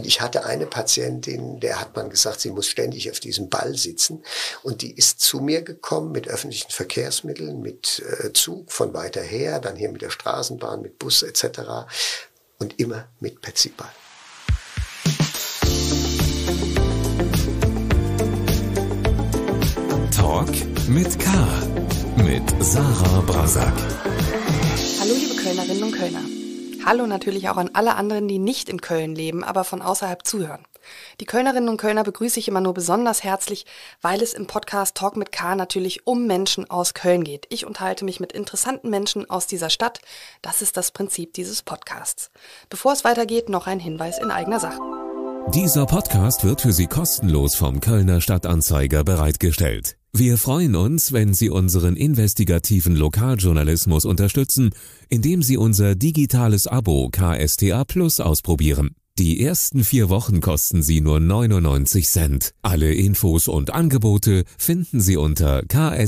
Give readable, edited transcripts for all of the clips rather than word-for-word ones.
ich hatte eine Patientin, der hat man gesagt, sie muss ständig auf diesem Ball sitzen. Und die ist zu mir gekommen mit öffentlichen Verkehrsmitteln, mit Zug von weiter her, dann hier mit der Straßenbahn, mit Bus etc. Und immer mit Petsyball. Talk mit K. Mit Sarah Brasak. Hallo liebe Kölnerinnen und Kölner. Hallo natürlich auch an alle anderen, die nicht in Köln leben, aber von außerhalb zuhören. Die Kölnerinnen und Kölner begrüße ich immer nur besonders herzlich, weil es im Podcast Talk mit K natürlich um Menschen aus Köln geht. Ich unterhalte mich mit interessanten Menschen aus dieser Stadt. Das ist das Prinzip dieses Podcasts. Bevor es weitergeht, noch ein Hinweis in eigener Sache. Dieser Podcast wird für Sie kostenlos vom Kölner Stadtanzeiger bereitgestellt. Wir freuen uns, wenn Sie unseren investigativen Lokaljournalismus unterstützen, indem Sie unser digitales Abo KSTA Plus ausprobieren. Die ersten 4 Wochen kosten Sie nur 99 Cent. Alle Infos und Angebote finden Sie unter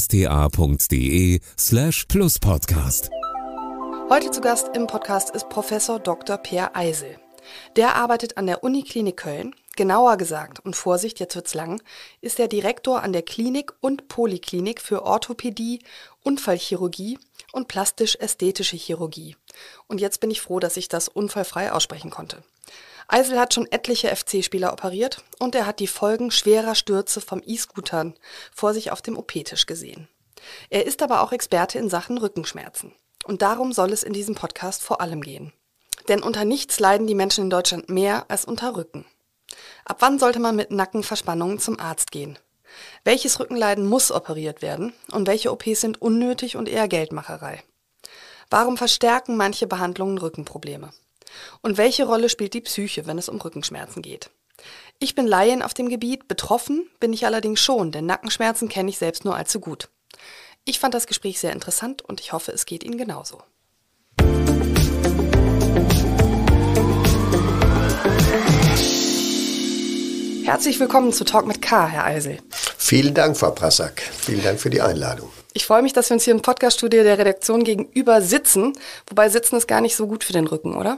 ksta.de/pluspodcast. Heute zu Gast im Podcast ist Professor Dr. Peer Eisel. Der arbeitet an der Uniklinik Köln. Genauer gesagt, und Vorsicht, jetzt wird's lang, ist er Direktor an der Klinik und Poliklinik für Orthopädie, Unfallchirurgie und plastisch-ästhetische Chirurgie. Und jetzt bin ich froh, dass ich das unfallfrei aussprechen konnte. Eisel hat schon etliche FC-Spieler operiert und er hat die Folgen schwerer Stürze vom E-Scootern vor sich auf dem OP-Tisch gesehen. Er ist aber auch Experte in Sachen Rückenschmerzen. Und darum soll es in diesem Podcast vor allem gehen. Denn unter nichts leiden die Menschen in Deutschland mehr als unter Rücken. Ab wann sollte man mit Nackenverspannungen zum Arzt gehen? Welches Rückenleiden muss operiert werden und welche OPs sind unnötig und eher Geldmacherei? Warum verstärken manche Behandlungen Rückenprobleme? Und welche Rolle spielt die Psyche, wenn es um Rückenschmerzen geht? Ich bin Laien auf dem Gebiet, betroffen bin ich allerdings schon, denn Nackenschmerzen kenne ich selbst nur allzu gut. Ich fand das Gespräch sehr interessant und ich hoffe, es geht Ihnen genauso. Herzlich willkommen zu Talk mit K, Herr Eisel. Vielen Dank, Frau Brasak. Vielen Dank für die Einladung. Ich freue mich, dass wir uns hier im Podcaststudio der Redaktion gegenüber sitzen. Wobei Sitzen ist gar nicht so gut für den Rücken, oder?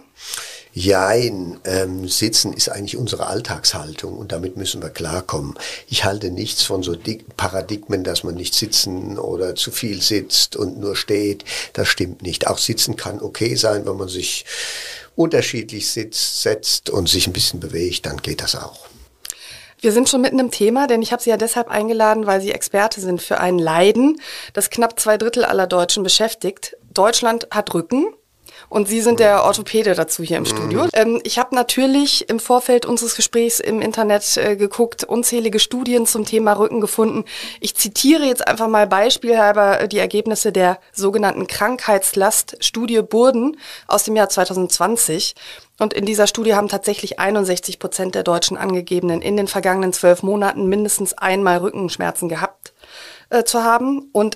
Jein, Sitzen ist eigentlich unsere Alltagshaltung und damit müssen wir klarkommen. Ich halte nichts von so Paradigmen, dass man nicht sitzen oder zu viel sitzt und nur steht. Das stimmt nicht. Auch Sitzen kann okay sein, wenn man sich unterschiedlich setzt und sich ein bisschen bewegt, dann geht das auch. Wir sind schon mitten im Thema, denn ich habe Sie ja deshalb eingeladen, weil Sie Experte sind für ein Leiden, das knapp 2/3 aller Deutschen beschäftigt. Deutschland hat Rücken und Sie sind der Orthopäde dazu hier im Studio. Ich habe natürlich im Vorfeld unseres Gesprächs im Internet geguckt, unzählige Studien zum Thema Rücken gefunden. Ich zitiere jetzt einfach mal beispielhalber die Ergebnisse der sogenannten Krankheitslast-Studie Burden aus dem Jahr 2020. Und in dieser Studie haben tatsächlich 61% der Deutschen Angegebenen in den vergangenen 12 Monaten mindestens einmal Rückenschmerzen gehabt zu haben und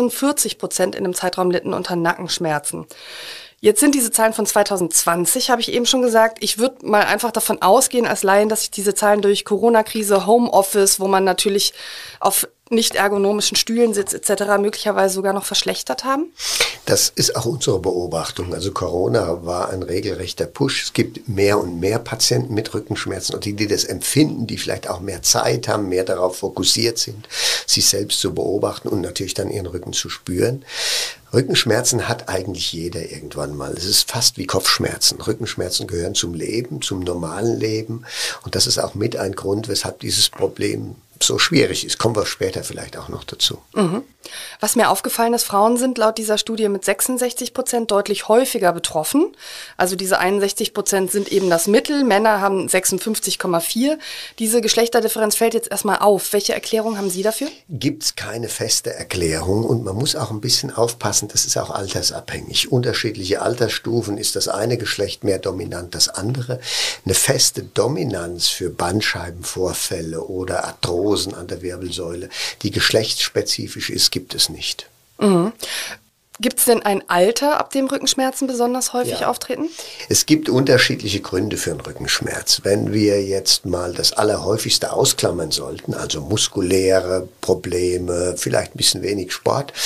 46% in dem Zeitraum litten unter Nackenschmerzen. Jetzt sind diese Zahlen von 2020, habe ich eben schon gesagt. Ich würde mal einfach davon ausgehen als Laien, dass sich diese Zahlen durch Corona-Krise, Homeoffice, wo man natürlich auf nicht ergonomischen Stühlen sitzt etc. möglicherweise sogar noch verschlechtert haben? Das ist auch unsere Beobachtung. Also Corona war ein regelrechter Push. Es gibt mehr und mehr Patienten mit Rückenschmerzen und die das empfinden, die vielleicht auch mehr Zeit haben, mehr darauf fokussiert sind, sich selbst zu beobachten und natürlich dann ihren Rücken zu spüren. Rückenschmerzen hat eigentlich jeder irgendwann mal. Es ist fast wie Kopfschmerzen. Rückenschmerzen gehören zum Leben, zum normalen Leben. Und das ist auch mit ein Grund, weshalb dieses Problem so schwierig ist. Kommen wir später vielleicht auch noch dazu. Mhm. Was mir aufgefallen ist, Frauen sind laut dieser Studie mit 66% deutlich häufiger betroffen. Also diese 61% sind eben das Mittel. Männer haben 56,4. Diese Geschlechterdifferenz fällt jetzt erstmal auf. Welche Erklärung haben Sie dafür? Gibt es keine feste Erklärung und man muss auch ein bisschen aufpassen, das ist auch altersabhängig. Unterschiedliche Altersstufen ist das eine Geschlecht mehr dominant, das andere. Eine feste Dominanz für Bandscheibenvorfälle oder Arthrosen an der Wirbelsäule, die geschlechtsspezifisch ist, gibt es nicht. Mhm. Gibt es denn ein Alter, ab dem Rückenschmerzen besonders häufig auftreten? Es gibt unterschiedliche Gründe für einen Rückenschmerz. Wenn wir jetzt mal das Allerhäufigste ausklammern sollten, also muskuläre Probleme, vielleicht ein bisschen wenig Sport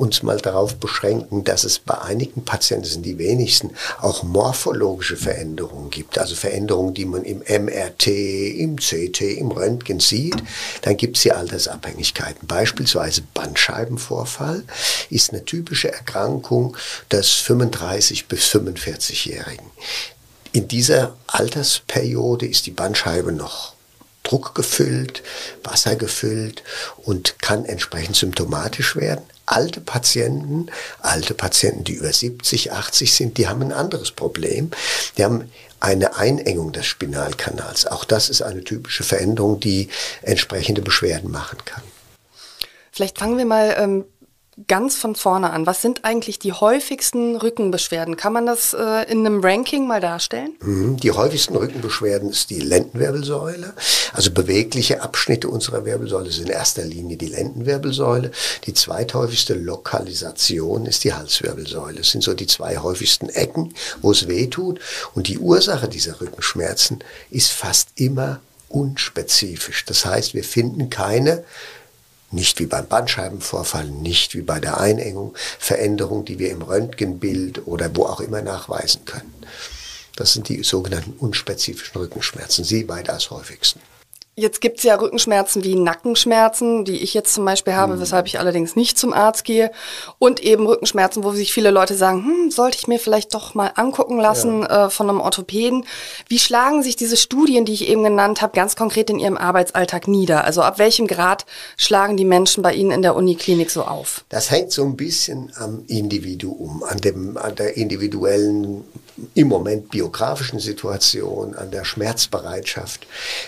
uns mal darauf beschränken, dass es bei einigen Patienten, das sind die wenigsten, auch morphologische Veränderungen gibt, also Veränderungen, die man im MRT, im CT, im Röntgen sieht, dann gibt es hier Altersabhängigkeiten. Beispielsweise Bandscheibenvorfall ist eine typische Erkrankung des 35- bis 45-Jährigen. In dieser Altersperiode ist die Bandscheibe noch druckgefüllt, wassergefüllt und kann entsprechend symptomatisch werden. Alte Patienten, die über 70, 80 sind, die haben ein anderes Problem. Die haben eine Einengung des Spinalkanals. Auch das ist eine typische Veränderung, die entsprechende Beschwerden machen kann. Vielleicht fangen wir mal ganz von vorne an. Was sind eigentlich die häufigsten Rückenbeschwerden? Kann man das in einem Ranking mal darstellen? Die häufigsten Rückenbeschwerden ist die Lendenwirbelsäule. Also bewegliche Abschnitte unserer Wirbelsäule sind in erster Linie die Lendenwirbelsäule. Die zweithäufigste Lokalisation ist die Halswirbelsäule. Das sind so die zwei häufigsten Ecken, wo es weh tut. Und die Ursache dieser Rückenschmerzen ist fast immer unspezifisch. Das heißt, wir finden keine, nicht wie beim Bandscheibenvorfall, nicht wie bei der Einengung, Veränderung, die wir im Röntgenbild oder wo auch immer nachweisen können. Das sind die sogenannten unspezifischen Rückenschmerzen, sie weitaus häufigsten. Jetzt gibt es ja Rückenschmerzen wie Nackenschmerzen, die ich jetzt zum Beispiel habe, weshalb ich allerdings nicht zum Arzt gehe. Und eben Rückenschmerzen, wo sich viele Leute sagen, sollte ich mir vielleicht doch mal angucken lassen von einem Orthopäden. Wie schlagen sich diese Studien, die ich eben genannt habe, ganz konkret in Ihrem Arbeitsalltag nieder? Also ab welchem Grad schlagen die Menschen bei Ihnen in der Uniklinik so auf? Das hängt so ein bisschen am Individuum, an der individuellen, im Moment biografischen Situation, an der Schmerzbereitschaft.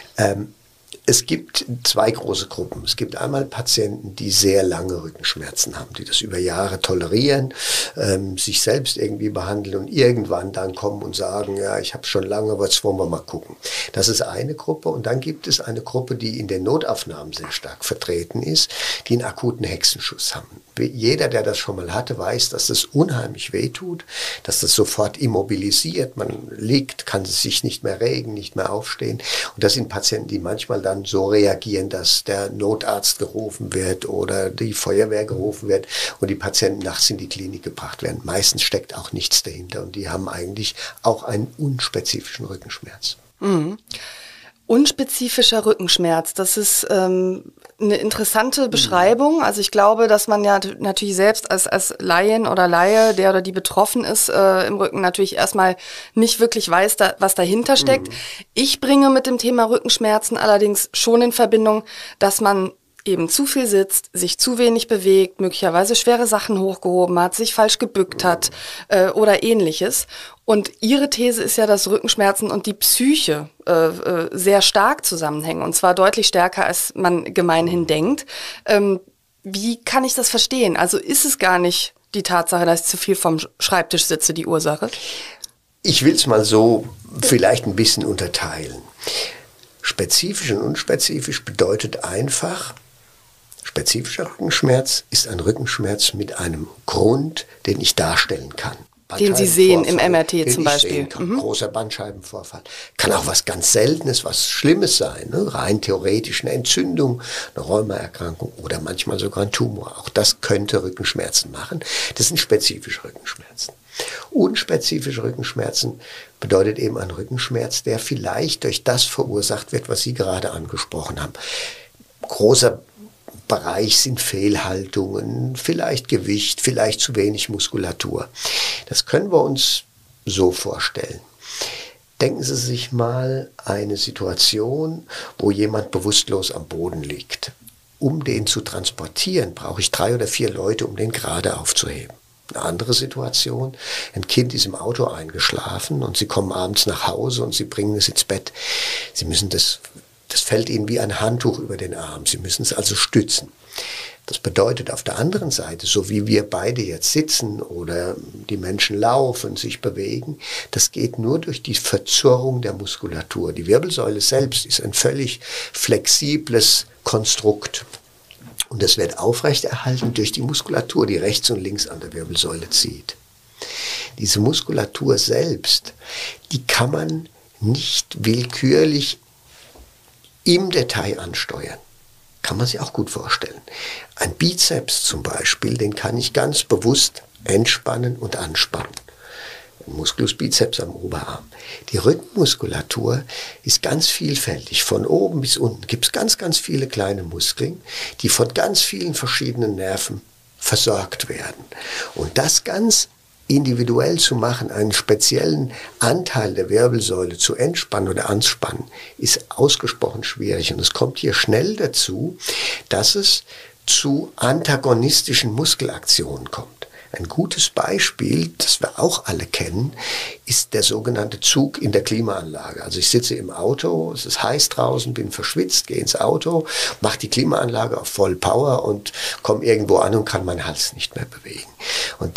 Es gibt zwei große Gruppen. Es gibt einmal Patienten, die sehr lange Rückenschmerzen haben, die das über Jahre tolerieren, sich selbst irgendwie behandeln und irgendwann dann kommen und sagen, ja, ich habe schon lange, aber jetzt wollen wir mal gucken. Das ist eine Gruppe. Und dann gibt es eine Gruppe, die in den Notaufnahmen sehr stark vertreten ist, die einen akuten Hexenschuss haben. Jeder, der das schon mal hatte, weiß, dass das unheimlich wehtut, dass das sofort immobilisiert. Man liegt, kann sich nicht mehr regen, nicht mehr aufstehen. Und das sind Patienten, die manchmal dann so reagieren, dass der Notarzt gerufen wird oder die Feuerwehr gerufen wird und die Patienten nachts in die Klinik gebracht werden. Meistens steckt auch nichts dahinter und die haben eigentlich auch einen unspezifischen Rückenschmerz. Unspezifischer Rückenschmerz, das ist eine interessante Beschreibung. Also ich glaube, dass man ja natürlich selbst als Laien oder Laie, der oder die betroffen ist, im Rücken natürlich erstmal nicht wirklich weiß, was dahinter steckt. Ich bringe mit dem Thema Rückenschmerzen allerdings schon in Verbindung, dass man eben zu viel sitzt, sich zu wenig bewegt, möglicherweise schwere Sachen hochgehoben hat, sich falsch gebückt hat oder ähnliches. Und Ihre These ist ja, dass Rückenschmerzen und die Psyche sehr stark zusammenhängen, und zwar deutlich stärker, als man gemeinhin denkt. Wie kann ich das verstehen? Also ist es gar nicht die Tatsache, dass ich zu viel vom Schreibtisch sitze, die Ursache? Ich will es mal so vielleicht ein bisschen unterteilen. Spezifisch und unspezifisch bedeutet einfach, spezifischer Rückenschmerz ist ein Rückenschmerz mit einem Grund, den ich darstellen kann. Den Sie sehen im MRT zum Beispiel. Großer Bandscheibenvorfall. Kann auch was ganz Seltenes, was Schlimmes sein. Ne? Rein theoretisch eine Entzündung, eine Rheumaerkrankung oder manchmal sogar ein Tumor. Auch das könnte Rückenschmerzen machen. Das sind spezifische Rückenschmerzen. Unspezifische Rückenschmerzen bedeutet eben ein Rückenschmerz, der vielleicht durch das verursacht wird, was Sie gerade angesprochen haben. Großer Bereich sind Fehlhaltungen, vielleicht Gewicht, vielleicht zu wenig Muskulatur. Das können wir uns so vorstellen. Denken Sie sich mal eine Situation, wo jemand bewusstlos am Boden liegt. Um den zu transportieren, brauche ich 3 oder 4 Leute, um den gerade aufzuheben. Eine andere Situation, ein Kind ist im Auto eingeschlafen und Sie kommen abends nach Hause und Sie bringen es ins Bett. Sie müssen das fällt Ihnen wie ein Handtuch über den Arm. Sie müssen es also stützen. Das bedeutet auf der anderen Seite, so wie wir beide jetzt sitzen oder die Menschen laufen, sich bewegen, das geht nur durch die Verzurrung der Muskulatur. Die Wirbelsäule selbst ist ein völlig flexibles Konstrukt. Und das wird aufrechterhalten durch die Muskulatur, die rechts und links an der Wirbelsäule zieht. Diese Muskulatur selbst, die kann man nicht willkürlich im Detail ansteuern. kann man sich auch gut vorstellen. Ein Bizeps zum Beispiel, den kann ich ganz bewusst entspannen und anspannen. Ein Musculus biceps am Oberarm. Die Rückenmuskulatur ist ganz vielfältig. Von oben bis unten gibt es ganz, ganz viele kleine Muskeln, die von ganz vielen verschiedenen Nerven versorgt werden. Und das ganz individuell zu machen, einen speziellen Anteil der Wirbelsäule zu entspannen oder anspannen, ist ausgesprochen schwierig. Und es kommt hier schnell dazu, dass es zu antagonistischen Muskelaktionen kommt. Ein gutes Beispiel, das wir auch alle kennen, ist der sogenannte Zug in der Klimaanlage. Also ich sitze im Auto, es ist heiß draußen, bin verschwitzt, gehe ins Auto, mache die Klimaanlage auf voll Power und komme irgendwo an und kann meinen Hals nicht mehr bewegen. Und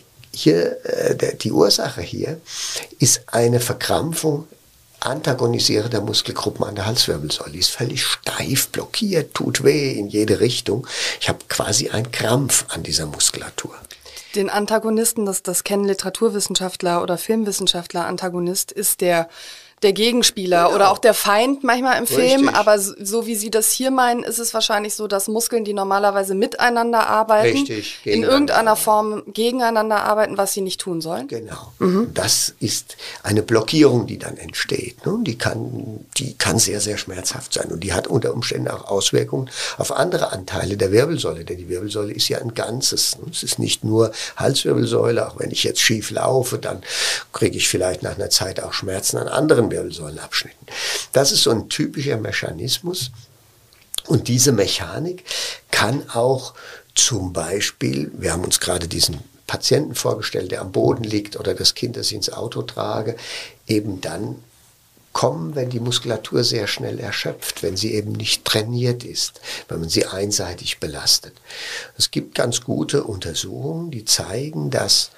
die Ursache hier ist eine Verkrampfung antagonisierender Muskelgruppen an der Halswirbelsäule. Die ist völlig steif, blockiert, tut weh in jede Richtung. Ich habe quasi einen Krampf an dieser Muskulatur. Den Antagonisten, das kennen Literaturwissenschaftler oder Filmwissenschaftler, Antagonist ist der Gegenspieler, genau, oder auch der Feind manchmal im Film. Richtig. Aber so wie Sie das hier meinen, ist es wahrscheinlich so, dass Muskeln, die normalerweise miteinander arbeiten, in irgendeiner Form gegeneinander arbeiten, was sie nicht tun sollen. Genau. Das ist eine Blockierung, die dann entsteht. Die kann sehr, sehr schmerzhaft sein. Und die hat unter Umständen auch Auswirkungen auf andere Anteile der Wirbelsäule. Denn die Wirbelsäule ist ja ein Ganzes. Es ist nicht nur Halswirbelsäule. Auch wenn ich jetzt schief laufe, dann kriege ich vielleicht nach einer Zeit auch Schmerzen an anderen Wirbelsäulenabschnitten. Das ist so ein typischer Mechanismus. Und diese Mechanik kann auch zum Beispiel, wir haben uns gerade diesen Patienten vorgestellt, der am Boden liegt, oder das Kind, das ich ins Auto trage, eben dann kommen, wenn die Muskulatur sehr schnell erschöpft, wenn sie eben nicht trainiert ist, wenn man sie einseitig belastet. Es gibt ganz gute Untersuchungen, die zeigen, dass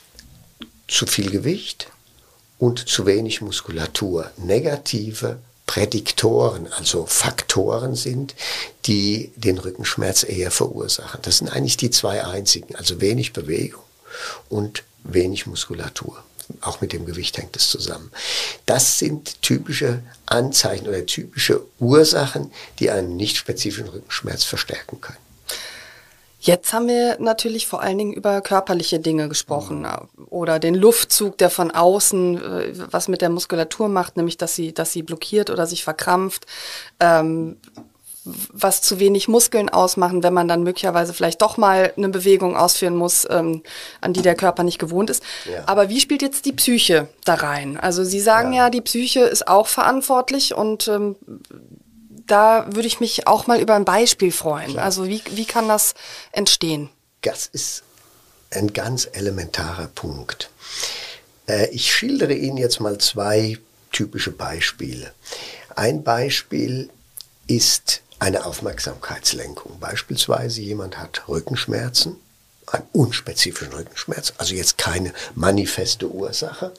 zu viel Gewicht und zu wenig Muskulatur negative Prädiktoren, also Faktoren sind, die den Rückenschmerz eher verursachen. Das sind eigentlich die zwei einzigen, also wenig Bewegung und wenig Muskulatur. Auch mit dem Gewicht hängt es zusammen. Das sind typische Anzeichen oder typische Ursachen, die einen nicht spezifischen Rückenschmerz verstärken können. Jetzt haben wir natürlich vor allen Dingen über körperliche Dinge gesprochen oder den Luftzug, der von außen was mit der Muskulatur macht, nämlich dass sie blockiert oder sich verkrampft, was zu wenig Muskeln ausmachen, wenn man dann möglicherweise vielleicht doch mal eine Bewegung ausführen muss, an die der Körper nicht gewohnt ist. Ja. Aber wie spielt jetzt die Psyche da rein? Also Sie sagen ja, die Psyche ist auch verantwortlich und da würde ich mich auch mal über ein Beispiel freuen. Klar. Also wie kann das entstehen? Das ist ein ganz elementarer Punkt. Ich schildere Ihnen jetzt mal zwei typische Beispiele. Ein Beispiel ist eine Aufmerksamkeitslenkung. Beispielsweise jemand hat Rückenschmerzen, einen unspezifischen Rückenschmerz, also jetzt keine manifeste Ursache.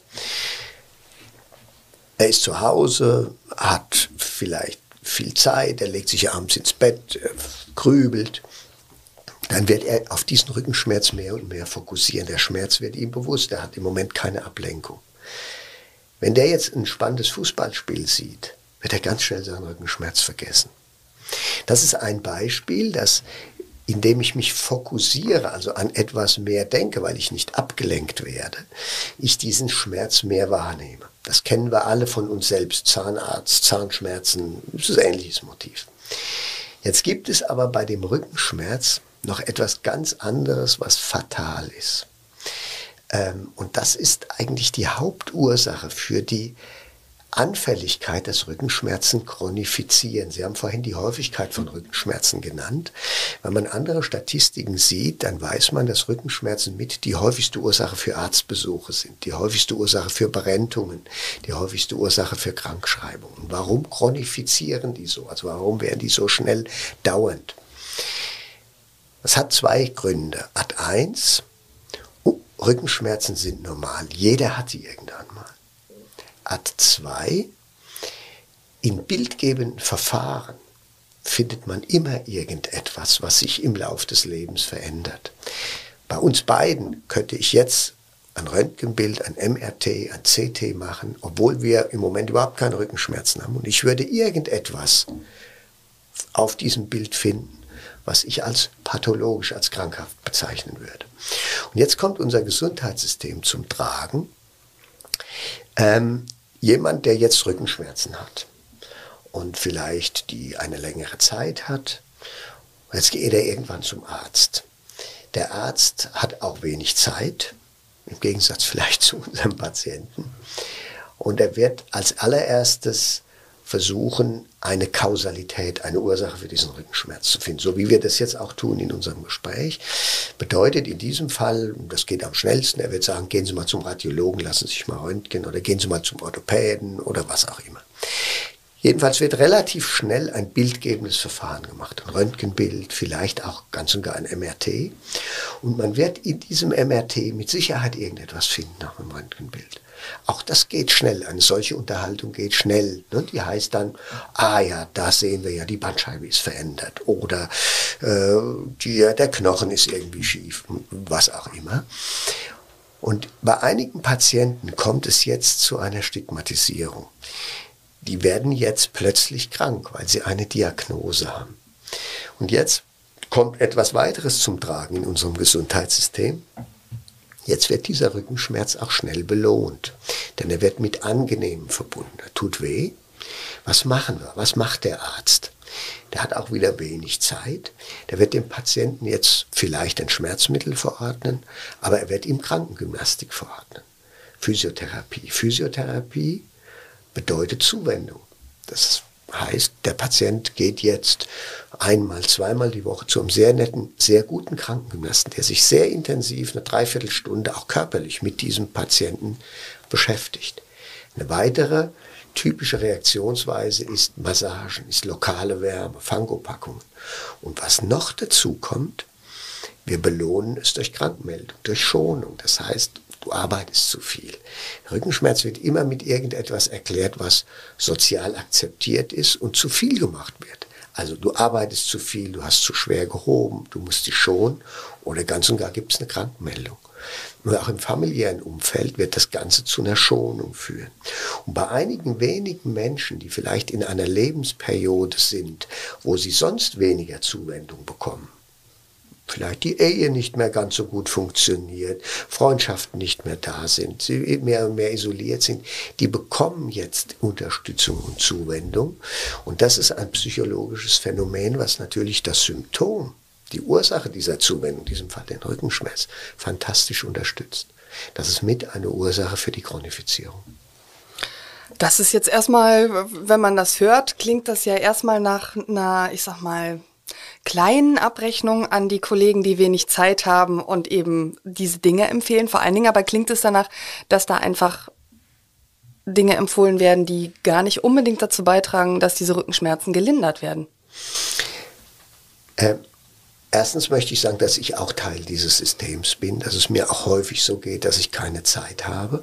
Er ist zu Hause, hat vielleicht viel Zeit, er legt sich abends ins Bett, grübelt, dann wird er auf diesen Rückenschmerz mehr und mehr fokussieren. Der Schmerz wird ihm bewusst, er hat im Moment keine Ablenkung. Wenn der jetzt ein spannendes Fußballspiel sieht, wird er ganz schnell seinen Rückenschmerz vergessen. Das ist ein Beispiel, indem ich mich fokussiere, also an etwas mehr denke, weil ich nicht abgelenkt werde, ich diesen Schmerz mehr wahrnehme. Das kennen wir alle von uns selbst, Zahnarzt, Zahnschmerzen, das ist ein ähnliches Motiv. Jetzt gibt es aber bei dem Rückenschmerz noch etwas ganz anderes, was fatal ist. Und das ist eigentlich die Hauptursache für die Anfälligkeit, dass Rückenschmerzen chronifizieren. Sie haben vorhin die Häufigkeit von Rückenschmerzen genannt. Wenn man andere Statistiken sieht, dann weiß man, dass Rückenschmerzen mit die häufigste Ursache für Arztbesuche sind, die häufigste Ursache für Berentungen, die häufigste Ursache für Krankschreibungen. Warum chronifizieren die so? Also warum werden die so schnell dauernd? Das hat zwei Gründe. Ad 1, Rückenschmerzen sind normal. Jeder hat sie irgendwann mal. Ad 2, in bildgebenden Verfahren findet man immer irgendetwas, was sich im Lauf des Lebens verändert. Bei uns beiden könnte ich jetzt ein Röntgenbild, ein MRT, ein CT machen, obwohl wir im Moment überhaupt keine Rückenschmerzen haben. Und ich würde irgendetwas auf diesem Bild finden, was ich als pathologisch, als krankhaft bezeichnen würde. Und jetzt kommt unser Gesundheitssystem zum Tragen. Jemand, der jetzt Rückenschmerzen hat und vielleicht die eine längere Zeit hat, jetzt geht er irgendwann zum Arzt. Der Arzt hat auch wenig Zeit, im Gegensatz vielleicht zu unserem Patienten. Und er wird als allererstes versuchen, eine Kausalität, eine Ursache für diesen Rückenschmerz zu finden. So wie wir das jetzt auch tun in unserem Gespräch. Bedeutet in diesem Fall, das geht am schnellsten, er wird sagen, gehen Sie mal zum Radiologen, lassen Sie sich mal röntgen oder gehen Sie mal zum Orthopäden oder was auch immer. Jedenfalls wird relativ schnell ein bildgebendes Verfahren gemacht. Ein Röntgenbild, vielleicht auch ganz und gar ein MRT. Und man wird in diesem MRT mit Sicherheit irgendetwas finden nach einem Röntgenbild. Auch das geht schnell. Eine solche Unterhaltung geht schnell. Die heißt dann, ja, da sehen wir ja, die Bandscheibe ist verändert. Oder der Knochen ist irgendwie schief. Was auch immer. Und bei einigen Patienten kommt es jetzt zu einer Stigmatisierung. Die werden jetzt plötzlich krank, weil sie eine Diagnose haben. Und jetzt kommt etwas weiteres zum Tragen in unserem Gesundheitssystem. Jetzt wird dieser Rückenschmerz auch schnell belohnt, denn er wird mit Angenehmem verbunden. Er tut weh. Was machen wir? Was macht der Arzt? Der hat auch wieder wenig Zeit. Der wird dem Patienten jetzt vielleicht ein Schmerzmittel verordnen, aber er wird ihm Krankengymnastik verordnen. Physiotherapie. Physiotherapie bedeutet Zuwendung. Das heißt, der Patient geht jetzt einmal, zweimal die Woche zu einem sehr netten, sehr guten Krankengymnasten, der sich sehr intensiv, eine Dreiviertelstunde auch körperlich mit diesem Patienten beschäftigt. Eine weitere typische Reaktionsweise ist Massagen, ist lokale Wärme, Fangopackungen. Und was noch dazu kommt, wir belohnen es durch Krankmeldung, durch Schonung. Das heißt, du arbeitest zu viel. Rückenschmerz wird immer mit irgendetwas erklärt, was sozial akzeptiert ist und zu viel gemacht wird. Also du arbeitest zu viel, du hast zu schwer gehoben, du musst dich schonen oder ganz und gar gibt es eine Krankmeldung. Und auch im familiären Umfeld wird das Ganze zu einer Schonung führen. Und bei einigen wenigen Menschen, die vielleicht in einer Lebensperiode sind, wo sie sonst weniger Zuwendung bekommen, vielleicht die Ehe nicht mehr ganz so gut funktioniert, Freundschaften nicht mehr da sind, sie mehr und mehr isoliert sind, die bekommen jetzt Unterstützung und Zuwendung. Und das ist ein psychologisches Phänomen, was natürlich das Symptom, die Ursache dieser Zuwendung, in diesem Fall den Rückenschmerz, fantastisch unterstützt. Das ist mit eine Ursache für die Chronifizierung. Das ist jetzt erstmal, wenn man das hört, klingt das ja erstmal nach einer, ich sag mal, kleinen Abrechnung an die Kollegen, die wenig Zeit haben und eben diese Dinge empfehlen. Vor allen Dingen aber klingt es danach, dass da einfach Dinge empfohlen werden, die gar nicht unbedingt dazu beitragen, dass diese Rückenschmerzen gelindert werden. Erstens möchte ich sagen, dass ich auch Teil dieses Systems bin, dass es mir auch häufig so geht, dass ich keine Zeit habe.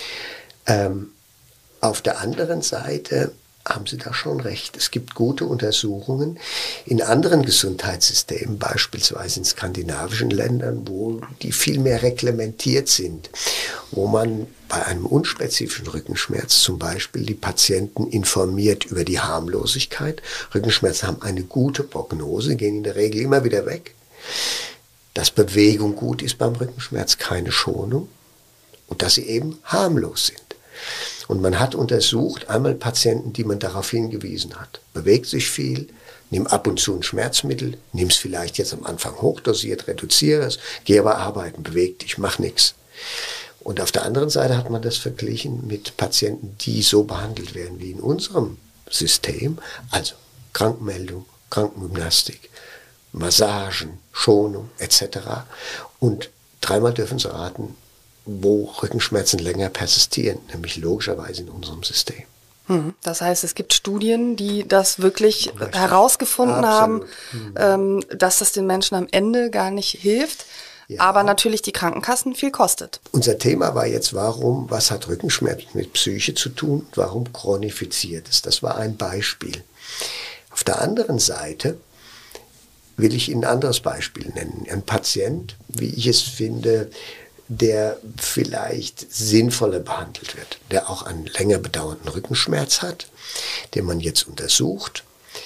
Auf der anderen Seite haben Sie da schon recht. Es gibt gute Untersuchungen in anderen Gesundheitssystemen, beispielsweise in skandinavischen Ländern, wo die viel mehr reglementiert sind, wo man bei einem unspezifischen Rückenschmerz zum Beispiel die Patienten informiert über die Harmlosigkeit. Rückenschmerzen haben eine gute Prognose, gehen in der Regel immer wieder weg. Dass Bewegung gut ist beim Rückenschmerz, keine Schonung und dass sie eben harmlos sind. Und man hat untersucht, einmal Patienten, die man darauf hingewiesen hat. Bewegt sich viel, nimm ab und zu ein Schmerzmittel, nimm es vielleicht jetzt am Anfang hochdosiert, reduziere es, geh aber arbeiten, beweg dich, mach nichts. Und auf der anderen Seite hat man das verglichen mit Patienten, die so behandelt werden wie in unserem System. Also Krankmeldung, Krankengymnastik, Massagen, Schonung etc. Und dreimal dürfen Sie raten, wo Rückenschmerzen länger persistieren, nämlich logischerweise in unserem System. Das heißt, es gibt Studien, die das wirklich herausgefunden haben, dass das den Menschen am Ende gar nicht hilft, aber natürlich die Krankenkassen viel kostet. Unser Thema war jetzt, was hat Rückenschmerz mit Psyche zu tun, warum chronifiziert es? Das war ein Beispiel. Auf der anderen Seite will ich Ihnen ein anderes Beispiel nennen. Ein Patient, wie ich es finde, der vielleicht sinnvoller behandelt wird, der auch einen länger bedauernden Rückenschmerz hat, den man jetzt untersucht,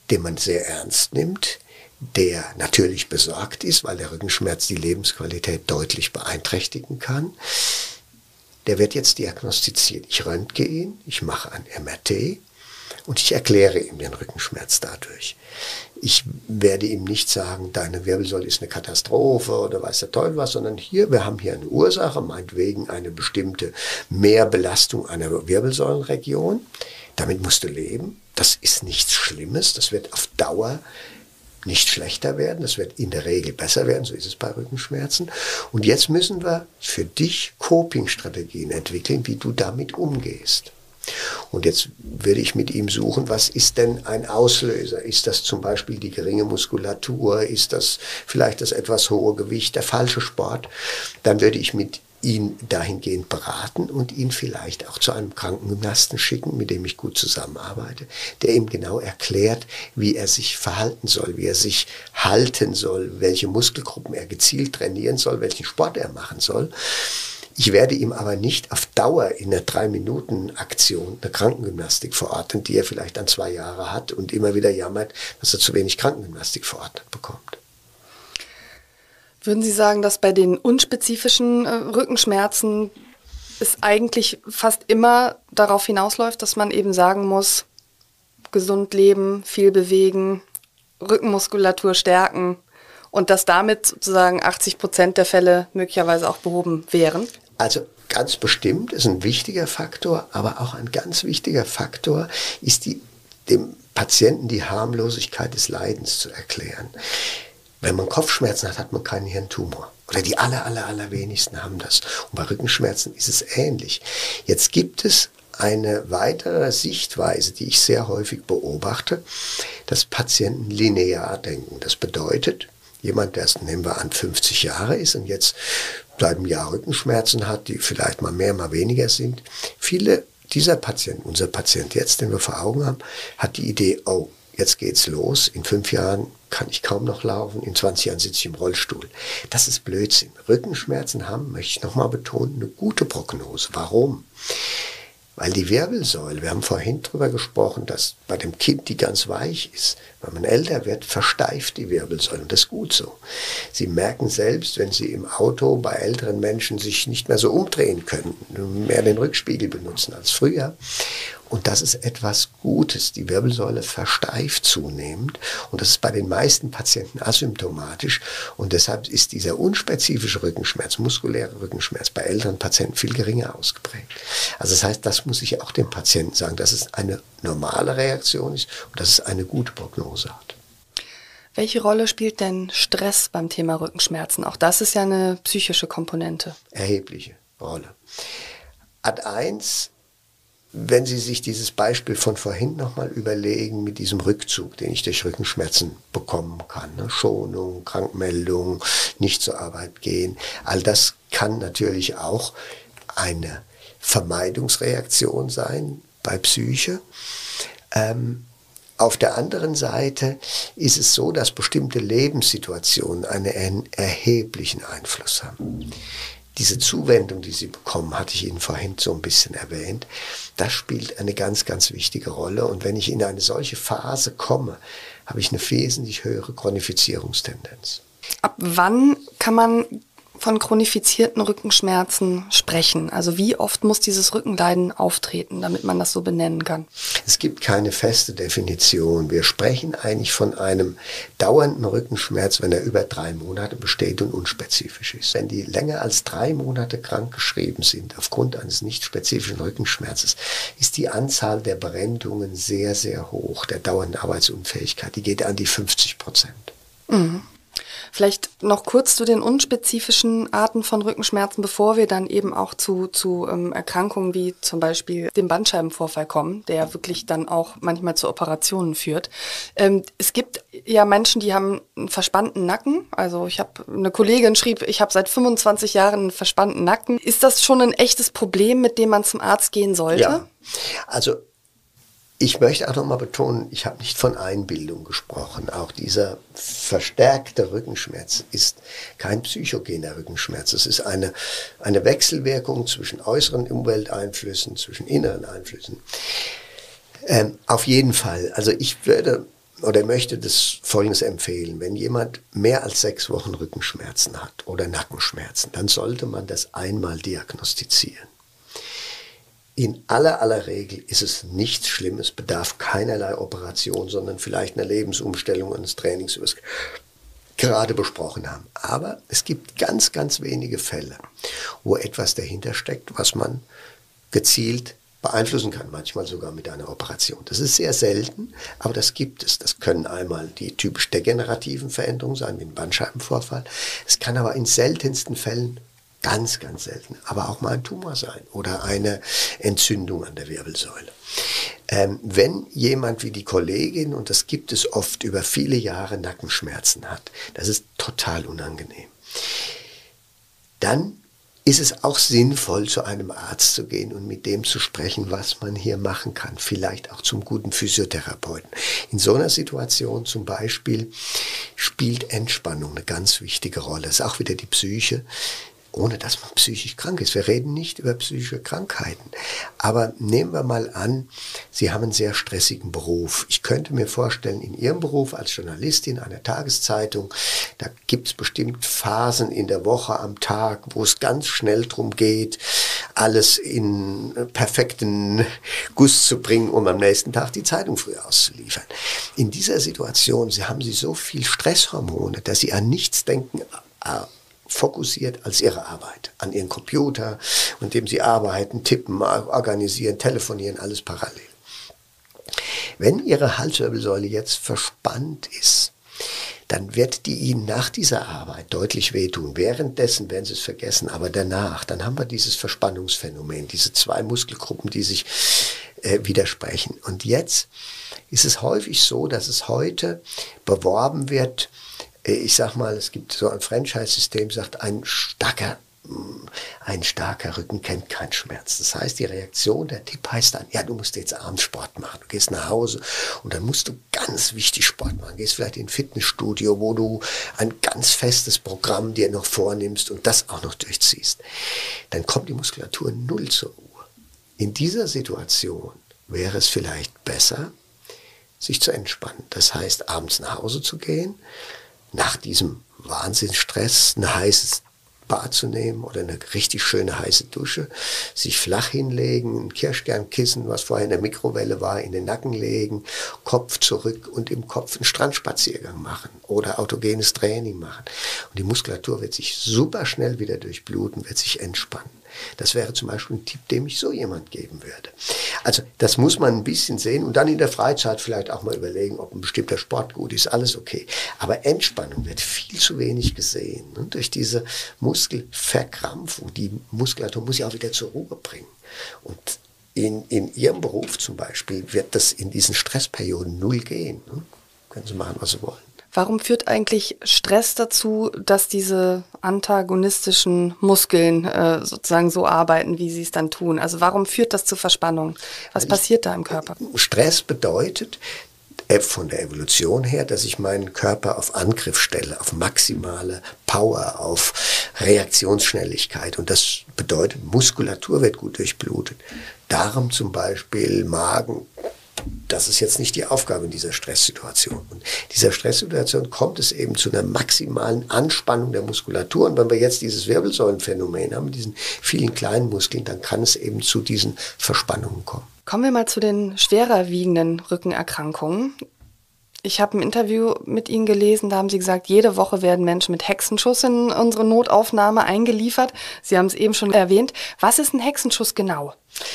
den man sehr ernst nimmt, der natürlich besorgt ist, weil der Rückenschmerz die Lebensqualität deutlich beeinträchtigen kann. Der wird jetzt diagnostiziert. Ich röntge ihn, ich mache ein MRT und ich erkläre ihm den Rückenschmerz dadurch. Ich werde ihm nicht sagen, deine Wirbelsäule ist eine Katastrophe oder weiß der Teufel was, sondern wir haben hier eine Ursache, meinetwegen eine bestimmte Mehrbelastung einer Wirbelsäulenregion. Damit musst du leben. Das ist nichts Schlimmes. Das wird auf Dauer nicht schlechter werden. Das wird in der Regel besser werden. So ist es bei Rückenschmerzen. Und jetzt müssen wir für dich Coping-Strategien entwickeln, wie du damit umgehst. Und jetzt würde ich mit ihm suchen, was ist denn ein Auslöser? Ist das zum Beispiel die geringe Muskulatur? Ist das vielleicht das etwas hohe Gewicht, der falsche Sport? Dann würde ich mit ihn dahingehend beraten und ihn vielleicht auch zu einem Krankengymnasten schicken, mit dem ich gut zusammenarbeite, der ihm genau erklärt, wie er sich verhalten soll, wie er sich halten soll, welche Muskelgruppen er gezielt trainieren soll, welchen Sport er machen soll. Ich werde ihm aber nicht auf Dauer in einer 3-Minuten-Aktion eine Krankengymnastik verordnen, die er vielleicht dann 2 Jahre hat und immer wieder jammert, dass er zu wenig Krankengymnastik verordnet bekommt. Würden Sie sagen, dass bei den unspezifischen Rückenschmerzen es eigentlich fast immer darauf hinausläuft, dass man eben sagen muss, gesund leben, viel bewegen, Rückenmuskulatur stärken und dass damit sozusagen 80% der Fälle möglicherweise auch behoben wären? Also ganz bestimmt ist ein wichtiger Faktor, aber auch ein ganz wichtiger Faktor ist dem Patienten die Harmlosigkeit des Leidens zu erklären. Wenn man Kopfschmerzen hat, hat man keinen Hirntumor. Oder die allerwenigsten haben das. Und bei Rückenschmerzen ist es ähnlich. Jetzt gibt es eine weitere Sichtweise, die ich sehr häufig beobachte, dass Patienten linear denken. Das bedeutet, jemand, der erst, nehmen wir an, 50 Jahre ist und jetzt seit einem Jahr Rückenschmerzen hat, die vielleicht mal mehr, mal weniger sind. Viele dieser Patienten, unser Patient jetzt, den wir vor Augen haben, hat die Idee, oh, jetzt geht's los, in 5 Jahren kann ich kaum noch laufen, in 20 Jahren sitze ich im Rollstuhl. Das ist Blödsinn. Rückenschmerzen haben, möchte ich nochmal betonen, eine gute Prognose. Warum? Weil die Wirbelsäule, wir haben vorhin drüber gesprochen, dass bei dem Kind die ganz weich ist. Wenn man älter wird, versteift die Wirbelsäule und das ist gut so. Sie merken selbst, wenn Sie im Auto bei älteren Menschen sich nicht mehr so umdrehen können, mehr den Rückspiegel benutzen als früher. Und das ist etwas Gutes. Die Wirbelsäule versteift zunehmend und das ist bei den meisten Patienten asymptomatisch und deshalb ist dieser unspezifische Rückenschmerz, muskuläre Rückenschmerz bei älteren Patienten viel geringer ausgeprägt. Also das heißt, das muss ich auch dem Patienten sagen, dass es eine normale Reaktion ist und dass es eine gute Prognose hat. Welche Rolle spielt denn Stress beim Thema Rückenschmerzen? Auch das ist ja eine psychische Komponente. Erhebliche Rolle. Ad 1, wenn Sie sich dieses Beispiel von vorhin nochmal überlegen, mit diesem Rückzug, den ich durch Rückenschmerzen bekommen kann, ne? Schonung, Krankmeldung, nicht zur Arbeit gehen, all das kann natürlich auch eine Vermeidungsreaktion sein bei Psyche. Auf der anderen Seite ist es so, dass bestimmte Lebenssituationen einen erheblichen Einfluss haben. Diese Zuwendung, die Sie bekommen, hatte ich Ihnen vorhin so ein bisschen erwähnt, das spielt eine ganz, ganz wichtige Rolle. Und wenn ich in eine solche Phase komme, habe ich eine wesentlich höhere Chronifizierungstendenz. Ab wann kann man von chronifizierten Rückenschmerzen sprechen? Also wie oft muss dieses Rückenleiden auftreten, damit man das so benennen kann? Es gibt keine feste Definition. Wir sprechen eigentlich von einem dauernden Rückenschmerz, wenn er über 3 Monate besteht und unspezifisch ist. Wenn die länger als 3 Monate krankgeschrieben sind, aufgrund eines nicht spezifischen Rückenschmerzes, ist die Anzahl der Berendungen sehr, sehr hoch, der dauernden Arbeitsunfähigkeit. Die geht an die 50%. Mhm. Vielleicht noch kurz zu den unspezifischen Arten von Rückenschmerzen, bevor wir dann eben auch zu Erkrankungen wie zum Beispiel dem Bandscheibenvorfall kommen, der ja wirklich dann auch manchmal zu Operationen führt. Es gibt ja Menschen, die haben einen verspannten Nacken. Also eine Kollegin schrieb, ich habe seit 25 Jahren einen verspannten Nacken. Ist das schon ein echtes Problem, mit dem man zum Arzt gehen sollte? Ja, also ich möchte auch nochmal betonen, ich habe nicht von Einbildung gesprochen. Auch dieser verstärkte Rückenschmerz ist kein psychogener Rückenschmerz. Es ist eine Wechselwirkung zwischen äußeren Umwelteinflüssen, zwischen inneren Einflüssen. Auf jeden Fall. Also ich würde oder möchte das Folgendes empfehlen. Wenn jemand mehr als 6 Wochen Rückenschmerzen hat oder Nackenschmerzen, dann sollte man das einmal diagnostizieren. In aller Regel ist es nichts Schlimmes, bedarf keinerlei Operation, sondern vielleicht einer Lebensumstellung eines Trainings, wie wir es gerade besprochen haben. Aber es gibt ganz, ganz wenige Fälle, wo etwas dahinter steckt, was man gezielt beeinflussen kann, manchmal sogar mit einer Operation. Das ist sehr selten, aber das gibt es. Das können einmal die typisch degenerativen Veränderungen sein, wie ein Bandscheibenvorfall. Es kann aber in seltensten Fällen, ganz, ganz selten, aber auch mal ein Tumor sein oder eine Entzündung an der Wirbelsäule. Wenn jemand wie die Kollegin, und das gibt es oft, über viele Jahre Nackenschmerzen hat, das ist total unangenehm, dann ist es auch sinnvoll, zu einem Arzt zu gehen und mit dem zu sprechen, was man hier machen kann. Vielleicht auch zum guten Physiotherapeuten. In so einer Situation zum Beispiel spielt Entspannung eine ganz wichtige Rolle. Das ist auch wieder die Psyche, ohne dass man psychisch krank ist. Wir reden nicht über psychische Krankheiten. Aber nehmen wir mal an, Sie haben einen sehr stressigen Beruf. Ich könnte mir vorstellen, in Ihrem Beruf als Journalistin einer Tageszeitung, da gibt es bestimmt Phasen in der Woche, am Tag, wo es ganz schnell darum geht, alles in perfekten Guss zu bringen, um am nächsten Tag die Zeitung früh auszuliefern. In dieser Situation haben Sie so viel Stresshormone, dass Sie an nichts denken, fokussiert als Ihre Arbeit, an Ihren Computer, mit dem Sie arbeiten, tippen, organisieren, telefonieren, alles parallel. Wenn Ihre Halswirbelsäule jetzt verspannt ist, dann wird die Ihnen nach dieser Arbeit deutlich wehtun. Währenddessen werden Sie es vergessen, aber danach, dann haben wir dieses Verspannungsphänomen, diese 2 Muskelgruppen, die sich widersprechen. Und jetzt ist es häufig so, dass es heute beworben wird, ich sag mal, es gibt so ein Franchise-System, sagt, ein starker Rücken kennt keinen Schmerz. Das heißt, die Reaktion, der Tipp heißt dann, ja, du musst jetzt abends Sport machen. Du gehst nach Hause und dann musst du ganz wichtig Sport machen. Gehst vielleicht in ein Fitnessstudio, wo du ein ganz festes Programm dir noch vornimmst und das auch noch durchziehst. Dann kommt die Muskulatur null zur Ruhe. In dieser Situation wäre es vielleicht besser, sich zu entspannen. Das heißt, abends nach Hause zu gehen, nach diesem Wahnsinnsstress ein heißes Bad zu nehmen oder eine richtig schöne heiße Dusche, sich flach hinlegen, ein Kirschkernkissen, was vorher in der Mikrowelle war, in den Nacken legen, Kopf zurück und im Kopf einen Strandspaziergang machen oder autogenes Training machen. Und die Muskulatur wird sich super schnell wieder durchbluten, wird sich entspannen. Das wäre zum Beispiel ein Tipp, den ich so jemand geben würde. Also das muss man ein bisschen sehen und dann in der Freizeit vielleicht auch mal überlegen, ob ein bestimmter Sport gut ist, alles okay. Aber Entspannung wird viel zu wenig gesehen. Und durch diese Muskelverkrampfung, die Muskulatur muss ja auch wieder zur Ruhe bringen. Und in Ihrem Beruf zum Beispiel wird das in diesen Stressperioden null gehen. Können Sie machen, was Sie wollen. Warum führt eigentlich Stress dazu, dass diese antagonistischen Muskeln sozusagen so arbeiten, wie sie es dann tun? Also warum führt das zu Verspannung? Was passiert da im Körper? Stress bedeutet von der Evolution her, dass ich meinen Körper auf Angriff stelle, auf maximale Power, auf Reaktionsschnelligkeit. Und das bedeutet, Muskulatur wird gut durchblutet. Darm zum Beispiel, Magen. Das ist jetzt nicht die Aufgabe in dieser Stresssituation. Und in dieser Stresssituation kommt es eben zu einer maximalen Anspannung der Muskulatur. Und wenn wir jetzt dieses Wirbelsäulenphänomen haben, mit diesen vielen kleinen Muskeln, dann kann es eben zu diesen Verspannungen kommen. Kommen wir mal zu den schwerer wiegenden Rückenerkrankungen. Ich habe ein Interview mit Ihnen gelesen, da haben Sie gesagt, jede Woche werden Menschen mit Hexenschuss in unsere Notaufnahme eingeliefert. Sie haben es eben schon erwähnt. Was ist ein Hexenschuss genau?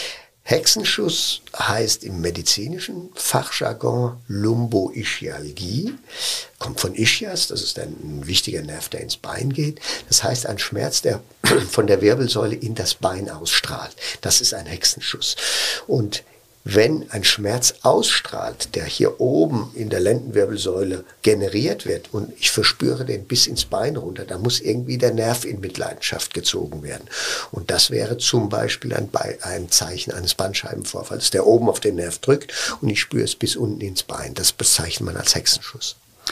Hexenschuss heißt im medizinischen Fachjargon Lumboischialgie, kommt von Ischias, das ist ein wichtiger Nerv, der ins Bein geht. Das heißt ein Schmerz, der von der Wirbelsäule in das Bein ausstrahlt. Das ist ein Hexenschuss. Und wenn ein Schmerz ausstrahlt, der hier oben in der Lendenwirbelsäule generiert wird und ich verspüre den bis ins Bein runter, dann muss irgendwie der Nerv in Mitleidenschaft gezogen werden. Und das wäre zum Beispiel ein Zeichen eines Bandscheibenvorfalls, der oben auf den Nerv drückt und ich spüre es bis unten ins Bein. Das bezeichnet man als Hexenschuss.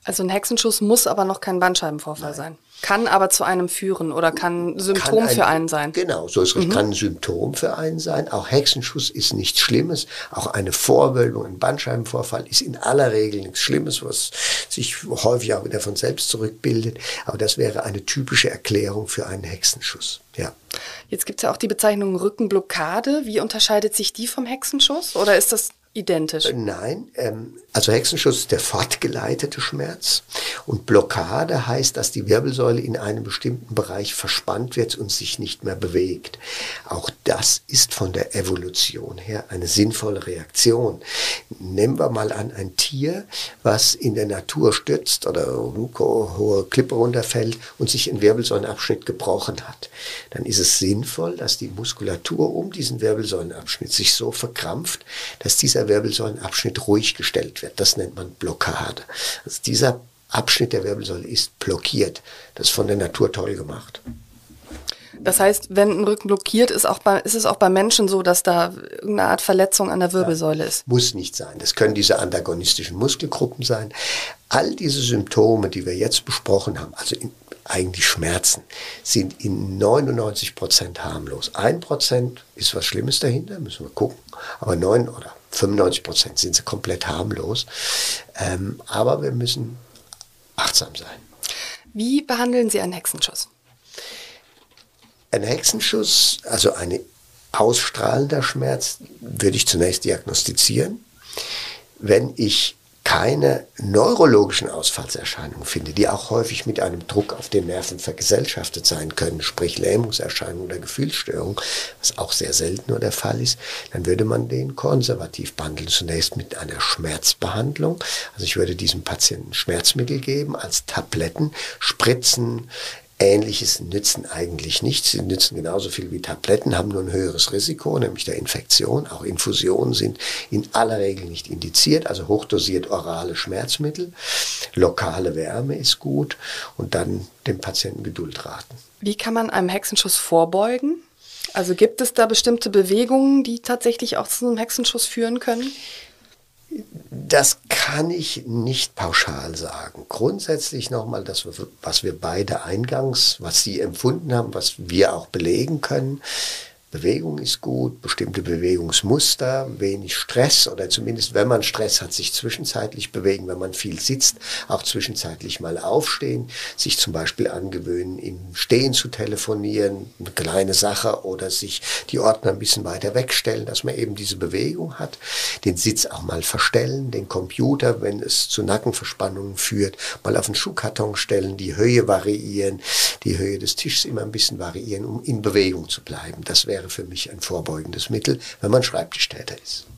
Also ein Hexenschuss muss aber noch kein Bandscheibenvorfall sein. Kann aber zu einem führen oder kann Symptom für einen sein. Genau, so ist es. Kann ein Symptom für einen sein. Auch Hexenschuss ist nichts Schlimmes. Auch eine Vorwölbung, ein Bandscheibenvorfall ist in aller Regel nichts Schlimmes, was sich häufig auch wieder von selbst zurückbildet. Aber das wäre eine typische Erklärung für einen Hexenschuss. Ja. Jetzt gibt es ja auch die Bezeichnung Rückenblockade. Wie unterscheidet sich die vom Hexenschuss oder ist das identisch? Nein, also Hexenschuss ist der fortgeleitete Schmerz und Blockade heißt, dass die Wirbelsäule in einem bestimmten Bereich verspannt wird und sich nicht mehr bewegt. Auch das ist von der Evolution her eine sinnvolle Reaktion. Nehmen wir mal an ein Tier, was in der Natur stürzt oder eine hohe Klippe runterfällt und sich ein Wirbelsäulenabschnitt gebrochen hat. Dann ist es sinnvoll, dass die Muskulatur um diesen Wirbelsäulenabschnitt sich so verkrampft, dass dieser Wirbelsäulenabschnitt ruhig gestellt wird. Das nennt man Blockade. Also dieser Abschnitt der Wirbelsäule ist blockiert. Das ist von der Natur toll gemacht. Das heißt, wenn ein Rücken blockiert ist, ist es auch bei Menschen so, dass da irgendeine Art Verletzung an der Wirbelsäule ist? Muss nicht sein. Das können diese antagonistischen Muskelgruppen sein. All diese Symptome, die wir jetzt besprochen haben, also eigentlich Schmerzen, sind in 99% harmlos. 1% ist was Schlimmes dahinter, müssen wir gucken. Aber 9 oder 95% sind sie komplett harmlos. Aber wir müssen achtsam sein. Wie behandeln Sie einen Hexenschuss? Ein Hexenschuss, also ein ausstrahlender Schmerz, würde ich zunächst diagnostizieren. Wenn ich keine neurologischen Ausfallserscheinungen finde, die auch häufig mit einem Druck auf den Nerven vergesellschaftet sein können, sprich Lähmungserscheinungen oder Gefühlsstörungen, was auch sehr selten nur der Fall ist, dann würde man den konservativ behandeln, zunächst mit einer Schmerzbehandlung. Also ich würde diesem Patienten Schmerzmittel geben als Tabletten, Spritzen, Ähnliches nützen eigentlich nichts. Sie nützen genauso viel wie Tabletten, haben nur ein höheres Risiko, nämlich der Infektion. Auch Infusionen sind in aller Regel nicht indiziert, also hochdosiert orale Schmerzmittel. Lokale Wärme ist gut und dann dem Patienten Geduld raten. Wie kann man einem Hexenschuss vorbeugen? Also gibt es da bestimmte Bewegungen, die tatsächlich auch zu einem Hexenschuss führen können? Das kann ich nicht pauschal sagen. Grundsätzlich nochmal, was wir beide eingangs, was Sie empfunden haben, was wir auch belegen können. Bewegung ist gut, bestimmte Bewegungsmuster, wenig Stress oder zumindest, wenn man Stress hat, sich zwischenzeitlich bewegen, wenn man viel sitzt, auch zwischenzeitlich mal aufstehen, sich zum Beispiel angewöhnen, im Stehen zu telefonieren, eine kleine Sache oder sich die Ordner ein bisschen weiter wegstellen, dass man eben diese Bewegung hat, den Sitz auch mal verstellen, den Computer, wenn es zu Nackenverspannungen führt, mal auf den Schuhkarton stellen, die Höhe variieren, die Höhe des Tisches immer ein bisschen variieren, um in Bewegung zu bleiben. Das wäre für mich ein vorbeugendes Mittel, wenn man Schreibtischtäter ist.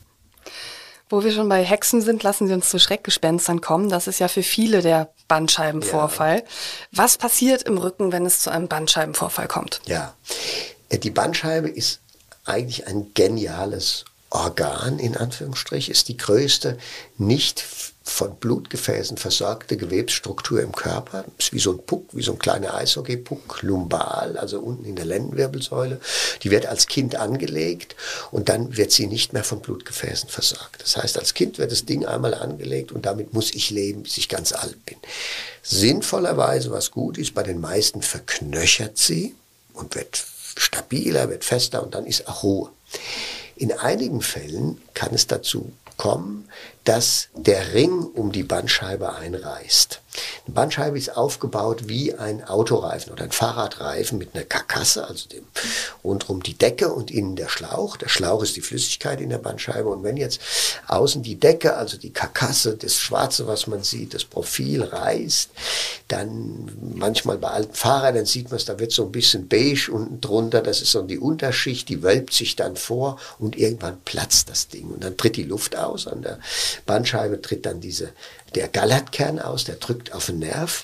Wo wir schon bei Hexen sind, lassen Sie uns zu Schreckgespenstern kommen. Das ist ja für viele der Bandscheibenvorfall. Ja. Was passiert im Rücken, wenn es zu einem Bandscheibenvorfall kommt? Ja, die Bandscheibe ist eigentlich ein geniales Organ, in Anführungsstrich, ist die größte nicht von Blutgefäßen versorgte Gewebsstruktur im Körper. Ist wie so ein Puck, wie so ein kleiner Eishockey-Puck, lumbal, also unten in der Lendenwirbelsäule. Die wird als Kind angelegt und dann wird sie nicht mehr von Blutgefäßen versorgt. Das heißt, als Kind wird das Ding einmal angelegt und damit muss ich leben, bis ich ganz alt bin. Sinnvollerweise, was gut ist, bei den meisten verknöchert sie und wird stabiler, wird fester und dann ist auch Ruhe. In einigen Fällen kann es dazu kommen, dass der Ring um die Bandscheibe einreißt. Eine Bandscheibe ist aufgebaut wie ein Autoreifen oder ein Fahrradreifen mit einer Karkasse, also rundherum die Decke und innen der Schlauch. Der Schlauch ist die Flüssigkeit in der Bandscheibe und wenn jetzt außen die Decke, also die Karkasse, das Schwarze, was man sieht, das Profil reißt, dann manchmal bei alten Fahrrädern sieht man es, da wird so ein bisschen beige unten drunter, das ist so die Unterschicht, die wölbt sich dann vor und irgendwann platzt das Ding und dann tritt die Luft aus, an der Bandscheibe tritt dann der Gallertkern aus, der drückt auf den Nerv.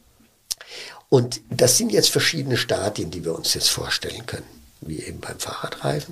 Und das sind jetzt verschiedene Stadien, die wir uns jetzt vorstellen können, wie eben beim Fahrradreifen.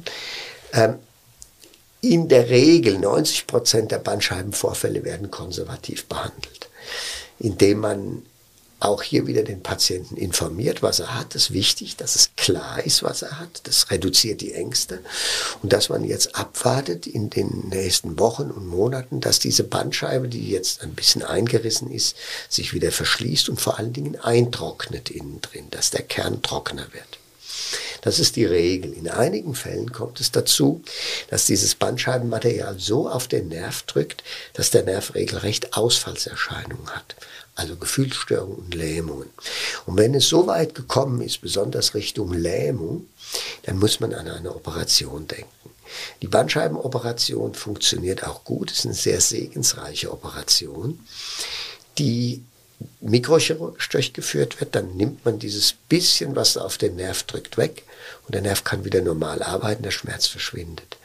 In der Regel 90% der Bandscheibenvorfälle werden konservativ behandelt, indem man auch hier wieder den Patienten informiert, was er hat. Das ist wichtig, dass es klar ist, was er hat. Das reduziert die Ängste. Und dass man jetzt abwartet in den nächsten Wochen und Monaten, dass diese Bandscheibe, die jetzt ein bisschen eingerissen ist, sich wieder verschließt und vor allen Dingen eintrocknet innen drin, dass der Kern trockener wird. Das ist die Regel. In einigen Fällen kommt es dazu, dass dieses Bandscheibenmaterial so auf den Nerv drückt, dass der Nerv regelrecht Ausfallserscheinungen hat. Also Gefühlsstörungen und Lähmungen. Und wenn es so weit gekommen ist, besonders Richtung Lähmung, dann muss man an eine Operation denken. Die Bandscheibenoperation funktioniert auch gut. Es ist eine sehr segensreiche Operation, die mikrochirurgisch durchgeführt wird. Dann nimmt man dieses bisschen, was auf den Nerv drückt, weg und der Nerv kann wieder normal arbeiten, der Schmerz verschwindet.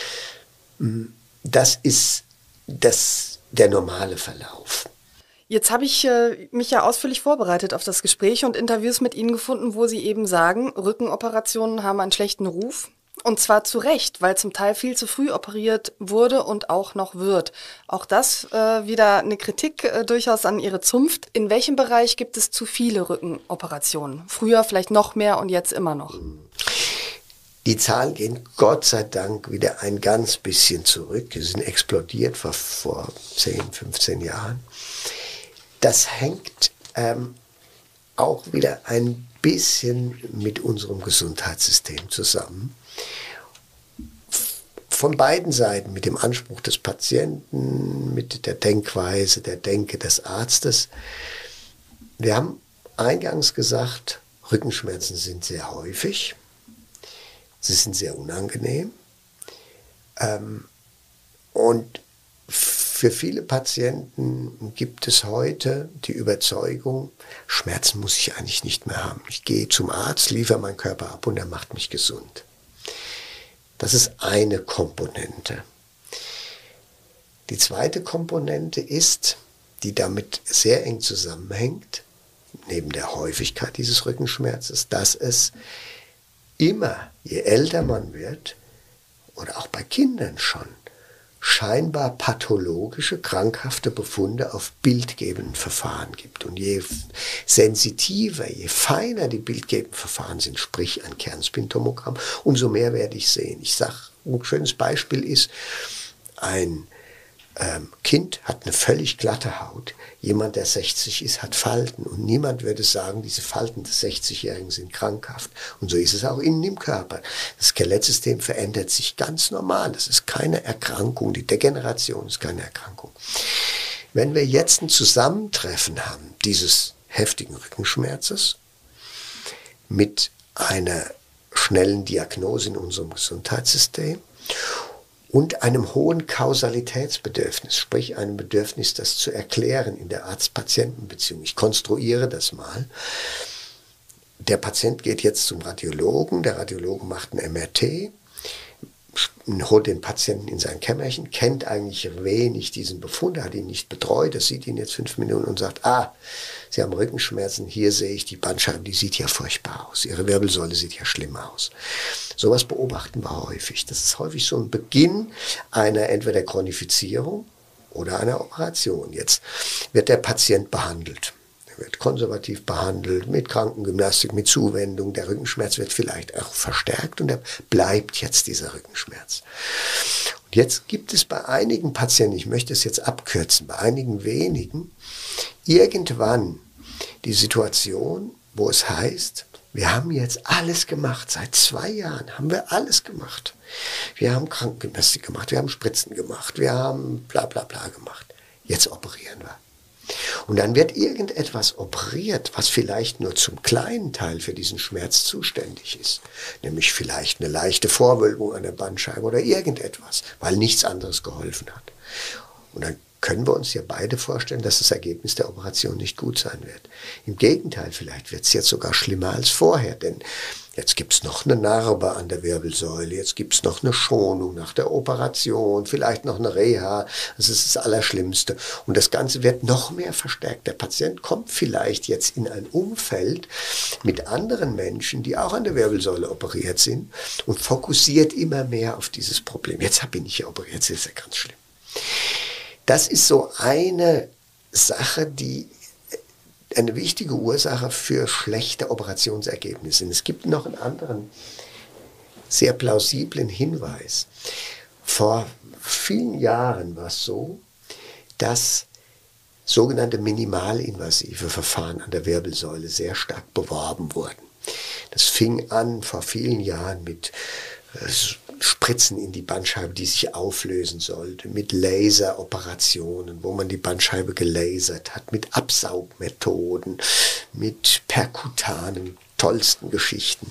Das ist der normale Verlauf. Jetzt habe ich mich ja ausführlich vorbereitet auf das Gespräch und Interviews mit Ihnen gefunden, wo Sie eben sagen, Rückenoperationen haben einen schlechten Ruf. Und zwar zu Recht, weil zum Teil viel zu früh operiert wurde und auch noch wird. Auch das wieder eine Kritik durchaus an Ihre Zunft. In welchem Bereich gibt es zu viele Rückenoperationen? Früher vielleicht noch mehr und jetzt immer noch? Die Zahlen gehen Gott sei Dank wieder ein ganz bisschen zurück. Sie sind explodiert vor 10, 15 Jahren. Das hängt auch wieder ein bisschen mit unserem Gesundheitssystem zusammen. Von beiden Seiten, mit dem Anspruch des Patienten, mit der Denkweise, der Denke des Arztes. Wir haben eingangs gesagt, Rückenschmerzen sind sehr häufig, sie sind sehr unangenehm und für viele Patienten gibt es heute die Überzeugung, Schmerzen muss ich eigentlich nicht mehr haben. Ich gehe zum Arzt, liefere meinen Körper ab und er macht mich gesund. Das ist eine Komponente. Die zweite Komponente ist, die damit sehr eng zusammenhängt, neben der Häufigkeit dieses Rückenschmerzes, dass es immer, je älter man wird, oder auch bei Kindern schon, scheinbar pathologische, krankhafte Befunde auf bildgebenden Verfahren gibt. Und je sensitiver, je feiner die bildgebenden Verfahren sind, sprich ein Kernspintomogramm, umso mehr werde ich sehen. Ich sage, ein schönes Beispiel ist, ein Kind hat eine völlig glatte Haut. Jemand, der 60 ist, hat Falten. Und niemand würde sagen, diese Falten des 60-Jährigen sind krankhaft. Und so ist es auch innen im Körper. Das Skelettsystem verändert sich ganz normal. Das ist keine Erkrankung. Die Degeneration ist keine Erkrankung. Wenn wir jetzt ein Zusammentreffen haben, dieses heftigen Rückenschmerzes, mit einer schnellen Diagnose in unserem Gesundheitssystem und einem hohen Kausalitätsbedürfnis, sprich einem Bedürfnis, das zu erklären in der Arzt-Patienten-Beziehung. Ich konstruiere das mal. Der Patient geht jetzt zum Radiologen, der Radiologe macht ein MRT, holt den Patienten in sein Kämmerchen, kennt eigentlich wenig diesen Befund, hat ihn nicht betreut, das sieht ihn jetzt 5 Minuten und sagt, Sie haben Rückenschmerzen, hier sehe ich die Bandscheibe, die sieht ja furchtbar aus, Ihre Wirbelsäule sieht ja schlimm aus. Sowas beobachten wir häufig. Das ist häufig so ein Beginn einer entweder Chronifizierung oder einer Operation. Jetzt wird der Patient behandelt. Er wird konservativ behandelt, mit Krankengymnastik, mit Zuwendung. Der Rückenschmerz wird vielleicht auch verstärkt und er bleibt jetzt dieser Rückenschmerz. Und jetzt gibt es bei einigen Patienten, ich möchte es jetzt abkürzen, bei einigen wenigen, irgendwann die Situation, wo es heißt, wir haben jetzt alles gemacht, seit 2 Jahren haben wir alles gemacht. Wir haben Krankengymnastik gemacht, wir haben Spritzen gemacht, wir haben bla bla bla gemacht. Jetzt operieren wir. Und dann wird irgendetwas operiert, was vielleicht nur zum kleinen Teil für diesen Schmerz zuständig ist. Nämlich vielleicht eine leichte Vorwölbung an der Bandscheibe oder irgendetwas, weil nichts anderes geholfen hat. Und dann können wir uns ja beide vorstellen, dass das Ergebnis der Operation nicht gut sein wird. Im Gegenteil, vielleicht wird es jetzt sogar schlimmer als vorher, denn jetzt gibt es noch eine Narbe an der Wirbelsäule, jetzt gibt es noch eine Schonung nach der Operation, vielleicht noch eine Reha, das ist das Allerschlimmste. Und das Ganze wird noch mehr verstärkt. Der Patient kommt vielleicht jetzt in ein Umfeld mit anderen Menschen, die auch an der Wirbelsäule operiert sind und fokussiert immer mehr auf dieses Problem. Jetzt bin ich ja operiert, jetzt ist ja ganz schlimm. Das ist so eine Sache, die eine wichtige Ursache für schlechte Operationsergebnisse. Und es gibt noch einen anderen, sehr plausiblen Hinweis. Vor vielen Jahren war es so, dass sogenannte minimalinvasive Verfahren an der Wirbelsäule sehr stark beworben wurden. Das fing an vor vielen Jahren mit Spritzen in die Bandscheibe, die sich auflösen sollte, mit Laseroperationen, wo man die Bandscheibe gelasert hat, mit Absaugmethoden, mit perkutanen, tollsten Geschichten,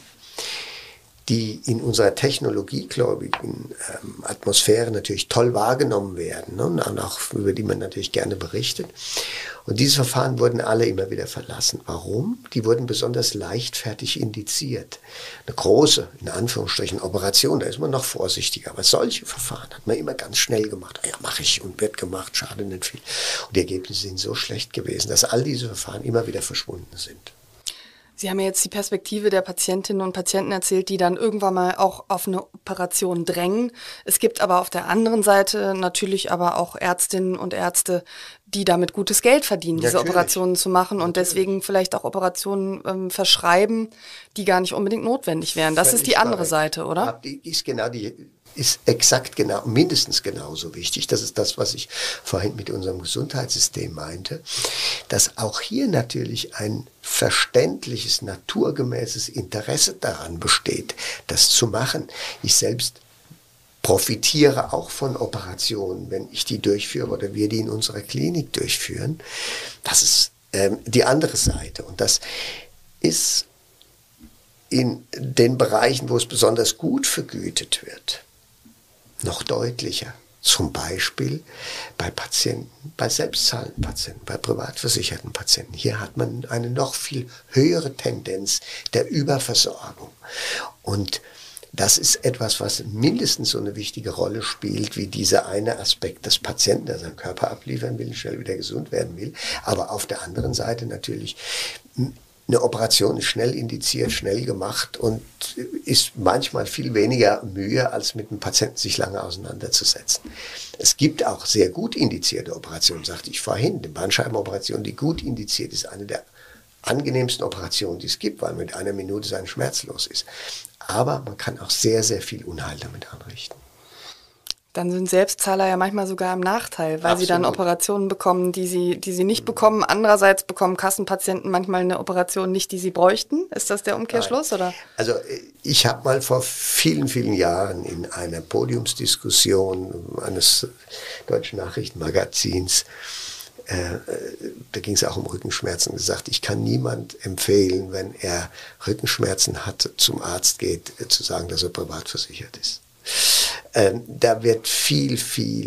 die in unserer technologiegläubigen Atmosphäre natürlich toll wahrgenommen werden, ne? Und auch über die man natürlich gerne berichtet. Und diese Verfahren wurden alle immer wieder verlassen. Warum? Die wurden besonders leichtfertig indiziert. Eine große, in Anführungsstrichen, Operation, da ist man noch vorsichtiger. Aber solche Verfahren hat man immer ganz schnell gemacht. Ja, mache ich und wird gemacht, schade nicht viel. Und die Ergebnisse sind so schlecht gewesen, dass all diese Verfahren immer wieder verschwunden sind. Sie haben ja jetzt die Perspektive der Patientinnen und Patienten erzählt, die dann irgendwann mal auch auf eine Operation drängen. Es gibt aber auf der anderen Seite natürlich aber auch Ärztinnen und Ärzte, die damit gutes Geld verdienen, diese Operationen zu machen und deswegen vielleicht auch Operationen verschreiben, die gar nicht unbedingt notwendig wären. Das ist die andere Seite, oder? Ist exakt genau, mindestens genauso wichtig. Das ist das, was ich vorhin mit unserem Gesundheitssystem meinte, dass auch hier natürlich ein verständliches, naturgemäßes Interesse daran besteht, das zu machen. Ich selbst profitiere auch von Operationen, wenn ich die durchführe oder wir die in unserer Klinik durchführen. Das ist die andere Seite. Und das ist in den Bereichen, wo es besonders gut vergütet wird, noch deutlicher. Zum Beispiel bei Patienten, bei selbstzahlenden Patienten, bei privat versicherten Patienten. Hier hat man eine noch viel höhere Tendenz der Überversorgung. Und das ist etwas, was mindestens so eine wichtige Rolle spielt, wie dieser eine Aspekt des Patienten, der seinen Körper abliefern will, schnell wieder gesund werden will. Aber auf der anderen Seite natürlich, eine Operation ist schnell indiziert, schnell gemacht und ist manchmal viel weniger Mühe, als mit dem Patienten sich lange auseinanderzusetzen. Es gibt auch sehr gut indizierte Operationen, sagte ich vorhin. Die Bandscheibenoperation, die gut indiziert ist, eine der angenehmsten Operationen, die es gibt, weil mit einer Minute sein schmerzlos ist. Aber man kann auch sehr, sehr viel Unheil damit anrichten. Dann sind Selbstzahler ja manchmal sogar im Nachteil, weil sie dann Operationen bekommen, die sie nicht bekommen. Andererseits bekommen Kassenpatienten manchmal eine Operation nicht, die sie bräuchten. Ist das der Umkehrschluss? Oder? Also ich habe mal vor vielen, vielen Jahren in einer Podiumsdiskussion eines deutschen Nachrichtenmagazins, da ging es auch um Rückenschmerzen, gesagt, ich kann niemand empfehlen, wenn er Rückenschmerzen hat, zum Arzt geht, zu sagen, dass er privat versichert ist. Da wird viel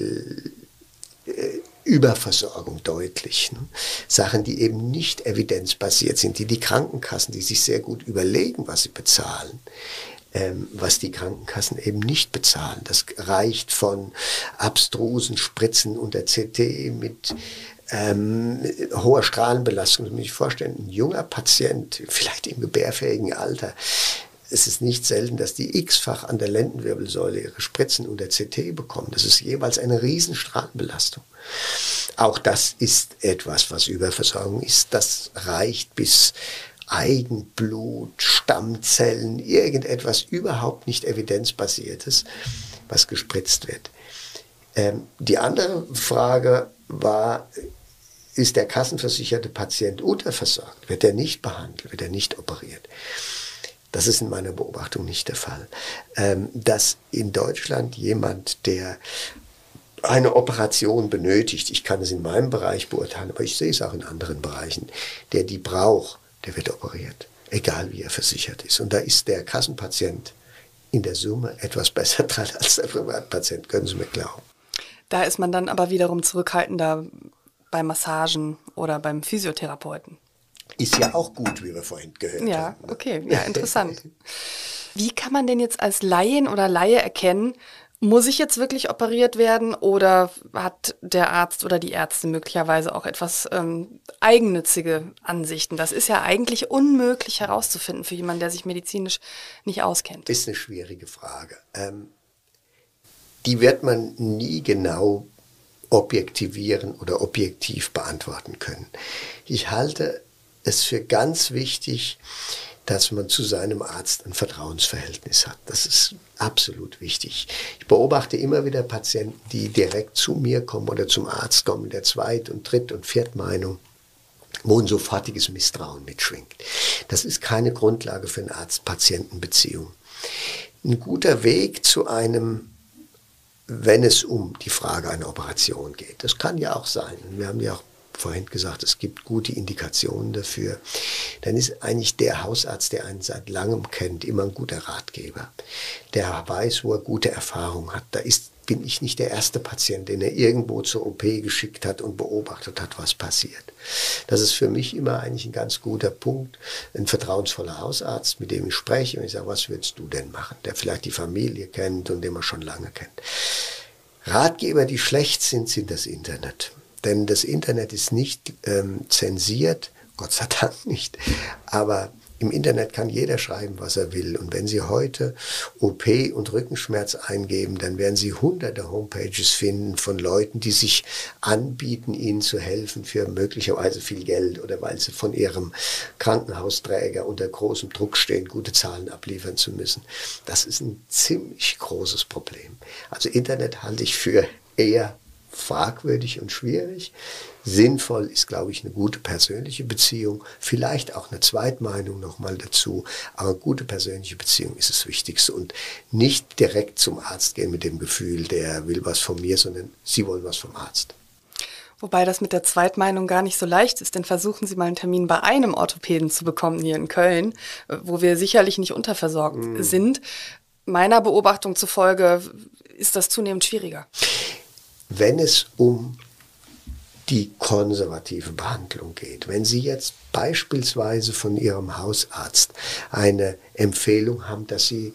Überversorgung deutlich. Ne? Sachen, die eben nicht evidenzbasiert sind, die Krankenkassen, die sich sehr gut überlegen, was sie bezahlen, was die Krankenkassen eben nicht bezahlen. Das reicht von abstrusen Spritzen unter CT mit hoher Strahlenbelastung. Das muss ich vorstellen, ein junger Patient, vielleicht im gebärfähigen Alter, es ist nicht selten, dass die x-fach an der Lendenwirbelsäule ihre Spritzen unter CT bekommen. Das ist jeweils eine riesen Strahlenbelastung. Auch das ist etwas, was Überversorgung ist. Das reicht bis Eigenblut, Stammzellen, irgendetwas überhaupt nicht evidenzbasiertes, was gespritzt wird. Die andere Frage war, ist der kassenversicherte Patient unterversorgt? Wird er nicht behandelt? Wird er nicht operiert? Das ist in meiner Beobachtung nicht der Fall. Dass in Deutschland jemand, der eine Operation benötigt, ich kann es in meinem Bereich beurteilen, aber ich sehe es auch in anderen Bereichen, der die braucht, der wird operiert, egal wie er versichert ist. Und da ist der Kassenpatient in der Summe etwas besser dran als der Privatpatient, können Sie mir glauben. Da ist man dann aber wiederum zurückhaltender bei Massagen oder beim Physiotherapeuten. Ist ja auch gut, wie wir vorhin gehört haben. Ja, okay, ja, interessant. Wie kann man denn jetzt als Laien oder Laie erkennen, muss ich jetzt wirklich operiert werden oder hat der Arzt oder die Ärzte möglicherweise auch etwas eigennützige Ansichten? Das ist ja eigentlich unmöglich herauszufinden für jemanden, der sich medizinisch nicht auskennt. Ist eine schwierige Frage. Die wird man nie genau objektivieren oder objektiv beantworten können. Ich halte es für ganz wichtig, dass man zu seinem Arzt ein Vertrauensverhältnis hat. Das ist absolut wichtig. Ich beobachte immer wieder Patienten, die direkt zu mir kommen oder zum Arzt kommen, in der Zweit- und Dritt- und Viertmeinung, wo ein sofortiges Misstrauen mitschwingt. Das ist keine Grundlage für eine Arzt-Patienten-Beziehung. Ein guter Weg zu einem, wenn es um die Frage einer Operation geht. Das kann ja auch sein. Wir haben ja auch vorhin gesagt, es gibt gute Indikationen dafür. Dann ist eigentlich der Hausarzt, der einen seit langem kennt, immer ein guter Ratgeber. Der weiß, wo er gute Erfahrungen hat. Bin ich nicht der erste Patient, den er irgendwo zur OP geschickt hat und beobachtet hat, was passiert. Das ist für mich immer eigentlich ein ganz guter Punkt. Ein vertrauensvoller Hausarzt, mit dem ich spreche und ich sage, was würdest du denn machen? Der vielleicht die Familie kennt und den man schon lange kennt. Ratgeber, die schlecht sind, sind das Internet. Denn das Internet ist nicht zensiert, Gott sei Dank nicht, aber im Internet kann jeder schreiben, was er will. Und wenn Sie heute OP und Rückenschmerz eingeben, dann werden Sie hunderte Homepages finden von Leuten, die sich anbieten, Ihnen zu helfen für möglicherweise viel Geld oder weil sie von ihrem Krankenhausträger unter großem Druck stehen, gute Zahlen abliefern zu müssen. Das ist ein ziemlich großes Problem. Also Internet halte ich für eher fragwürdig und schwierig. Sinnvoll ist, glaube ich, eine gute persönliche Beziehung, vielleicht auch eine Zweitmeinung nochmal dazu, aber eine gute persönliche Beziehung ist das Wichtigste und nicht direkt zum Arzt gehen mit dem Gefühl, der will was von mir, sondern Sie wollen was vom Arzt. Wobei das mit der Zweitmeinung gar nicht so leicht ist, denn versuchen Sie mal einen Termin bei einem Orthopäden zu bekommen hier in Köln, wo wir sicherlich nicht unterversorgt sind. Meiner Beobachtung zufolge ist das zunehmend schwieriger. Wenn es um die konservative Behandlung geht, wenn Sie jetzt beispielsweise von Ihrem Hausarzt eine Empfehlung haben, dass Sie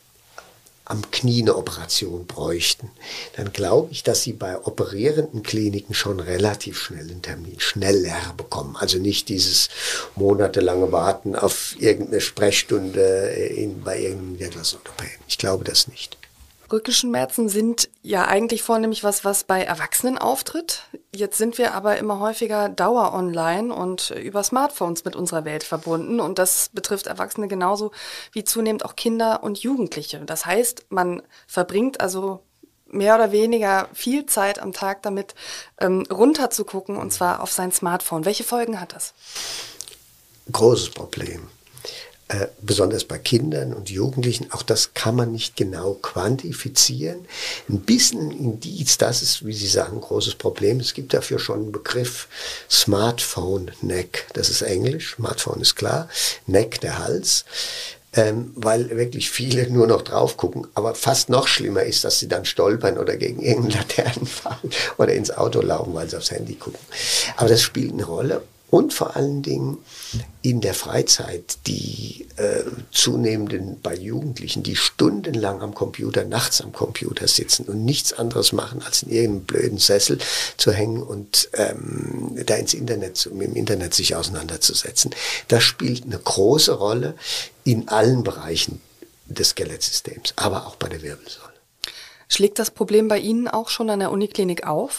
am Knie eine Operation bräuchten, dann glaube ich, dass Sie bei operierenden Kliniken schon relativ schnell einen Termin schneller bekommen. Also nicht dieses monatelange Warten auf irgendeine Sprechstunde bei irgendeinem Niederlassungsorthopäden. Ich glaube das nicht. Rückenschmerzen sind ja eigentlich vornehmlich was bei Erwachsenen auftritt. Jetzt sind wir aber immer häufiger Dauer online und über Smartphones mit unserer Welt verbunden. Und das betrifft Erwachsene genauso wie zunehmend auch Kinder und Jugendliche. Das heißt, man verbringt also mehr oder weniger viel Zeit am Tag damit, runter zu gucken, und zwar auf sein Smartphone. Welche Folgen hat das? Großes Problem. Besonders bei Kindern und Jugendlichen, auch das kann man nicht genau quantifizieren. Ein bisschen ein Indiz, das ist, wie Sie sagen, ein großes Problem. Es gibt dafür schon einen Begriff Smartphone Neck, das ist Englisch, Smartphone ist klar, Neck der Hals, weil wirklich viele nur noch drauf gucken. Aber fast noch schlimmer ist, dass sie dann stolpern oder gegen irgendeine Laternen fallen oder ins Auto laufen, weil sie aufs Handy gucken. Aber das spielt eine Rolle. Und vor allen Dingen in der Freizeit, die zunehmenden bei Jugendlichen, die stundenlang am Computer, nachts am Computer sitzen und nichts anderes machen, als in irgendeinem blöden Sessel zu hängen und da mit dem Internet sich auseinanderzusetzen. Das spielt eine große Rolle in allen Bereichen des Skelettsystems, aber auch bei der Wirbelsäule. Schlägt das Problem bei Ihnen auch schon an der Uniklinik auf?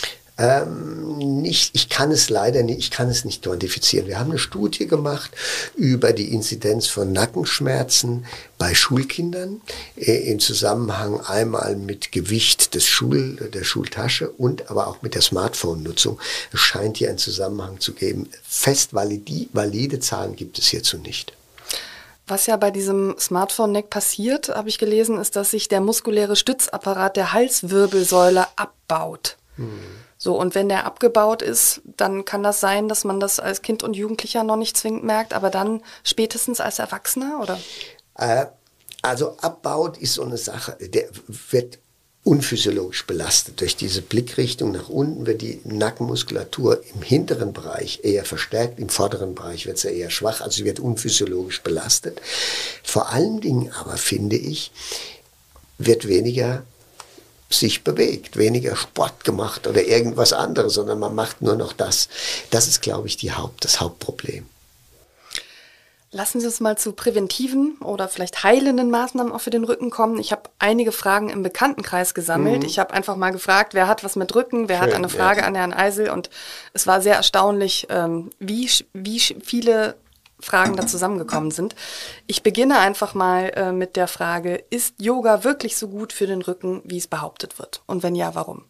Ich kann es leider nicht, ich kann es nicht quantifizieren. Wir haben eine Studie gemacht über die Inzidenz von Nackenschmerzen bei Schulkindern im Zusammenhang einmal mit Gewicht der Schultasche und aber auch mit der Smartphone-Nutzung. Es scheint hier einen Zusammenhang zu geben. Fest valide Zahlen gibt es hierzu nicht. Was ja bei diesem Smartphone-Neck passiert, habe ich gelesen, ist, dass sich der muskuläre Stützapparat der Halswirbelsäule abbaut. So, und wenn der abgebaut ist, dann kann das sein, dass man das als Kind und Jugendlicher noch nicht zwingend merkt, aber dann spätestens als Erwachsener, oder? Also abbaut ist so eine Sache, der wird unphysiologisch belastet. Durch diese Blickrichtung nach unten wird die Nackenmuskulatur im hinteren Bereich eher verstärkt, im vorderen Bereich wird sie eher schwach, also sie wird unphysiologisch belastet. Vor allen Dingen aber, finde ich, wird weniger sich bewegt, weniger Sport gemacht oder irgendwas anderes, sondern man macht nur noch das. Das ist, glaube ich, das Hauptproblem. Lassen Sie uns mal zu präventiven oder vielleicht heilenden Maßnahmen auch für den Rücken kommen. Ich habe einige Fragen im Bekanntenkreis gesammelt. Ich habe einfach mal gefragt, wer hat was mit Rücken, wer hat eine Frage an Herrn Eisel. Und es war sehr erstaunlich, wie viele Fragen da zusammengekommen sind. Ich beginne einfach mal mit der Frage, ist Yoga wirklich so gut für den Rücken, wie es behauptet wird? Und wenn ja, warum?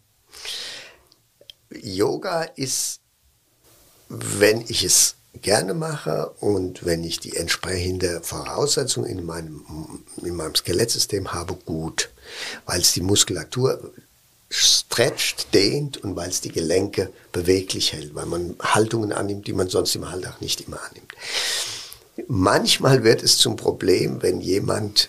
Yoga ist, wenn ich es gerne mache und wenn ich die entsprechende Voraussetzung in meinem Skelettsystem habe, gut, weil es die Muskulatur stretcht, dehnt und weil es die Gelenke beweglich hält, weil man Haltungen annimmt, die man sonst im Alltag nicht immer annimmt. Manchmal wird es zum Problem, wenn jemand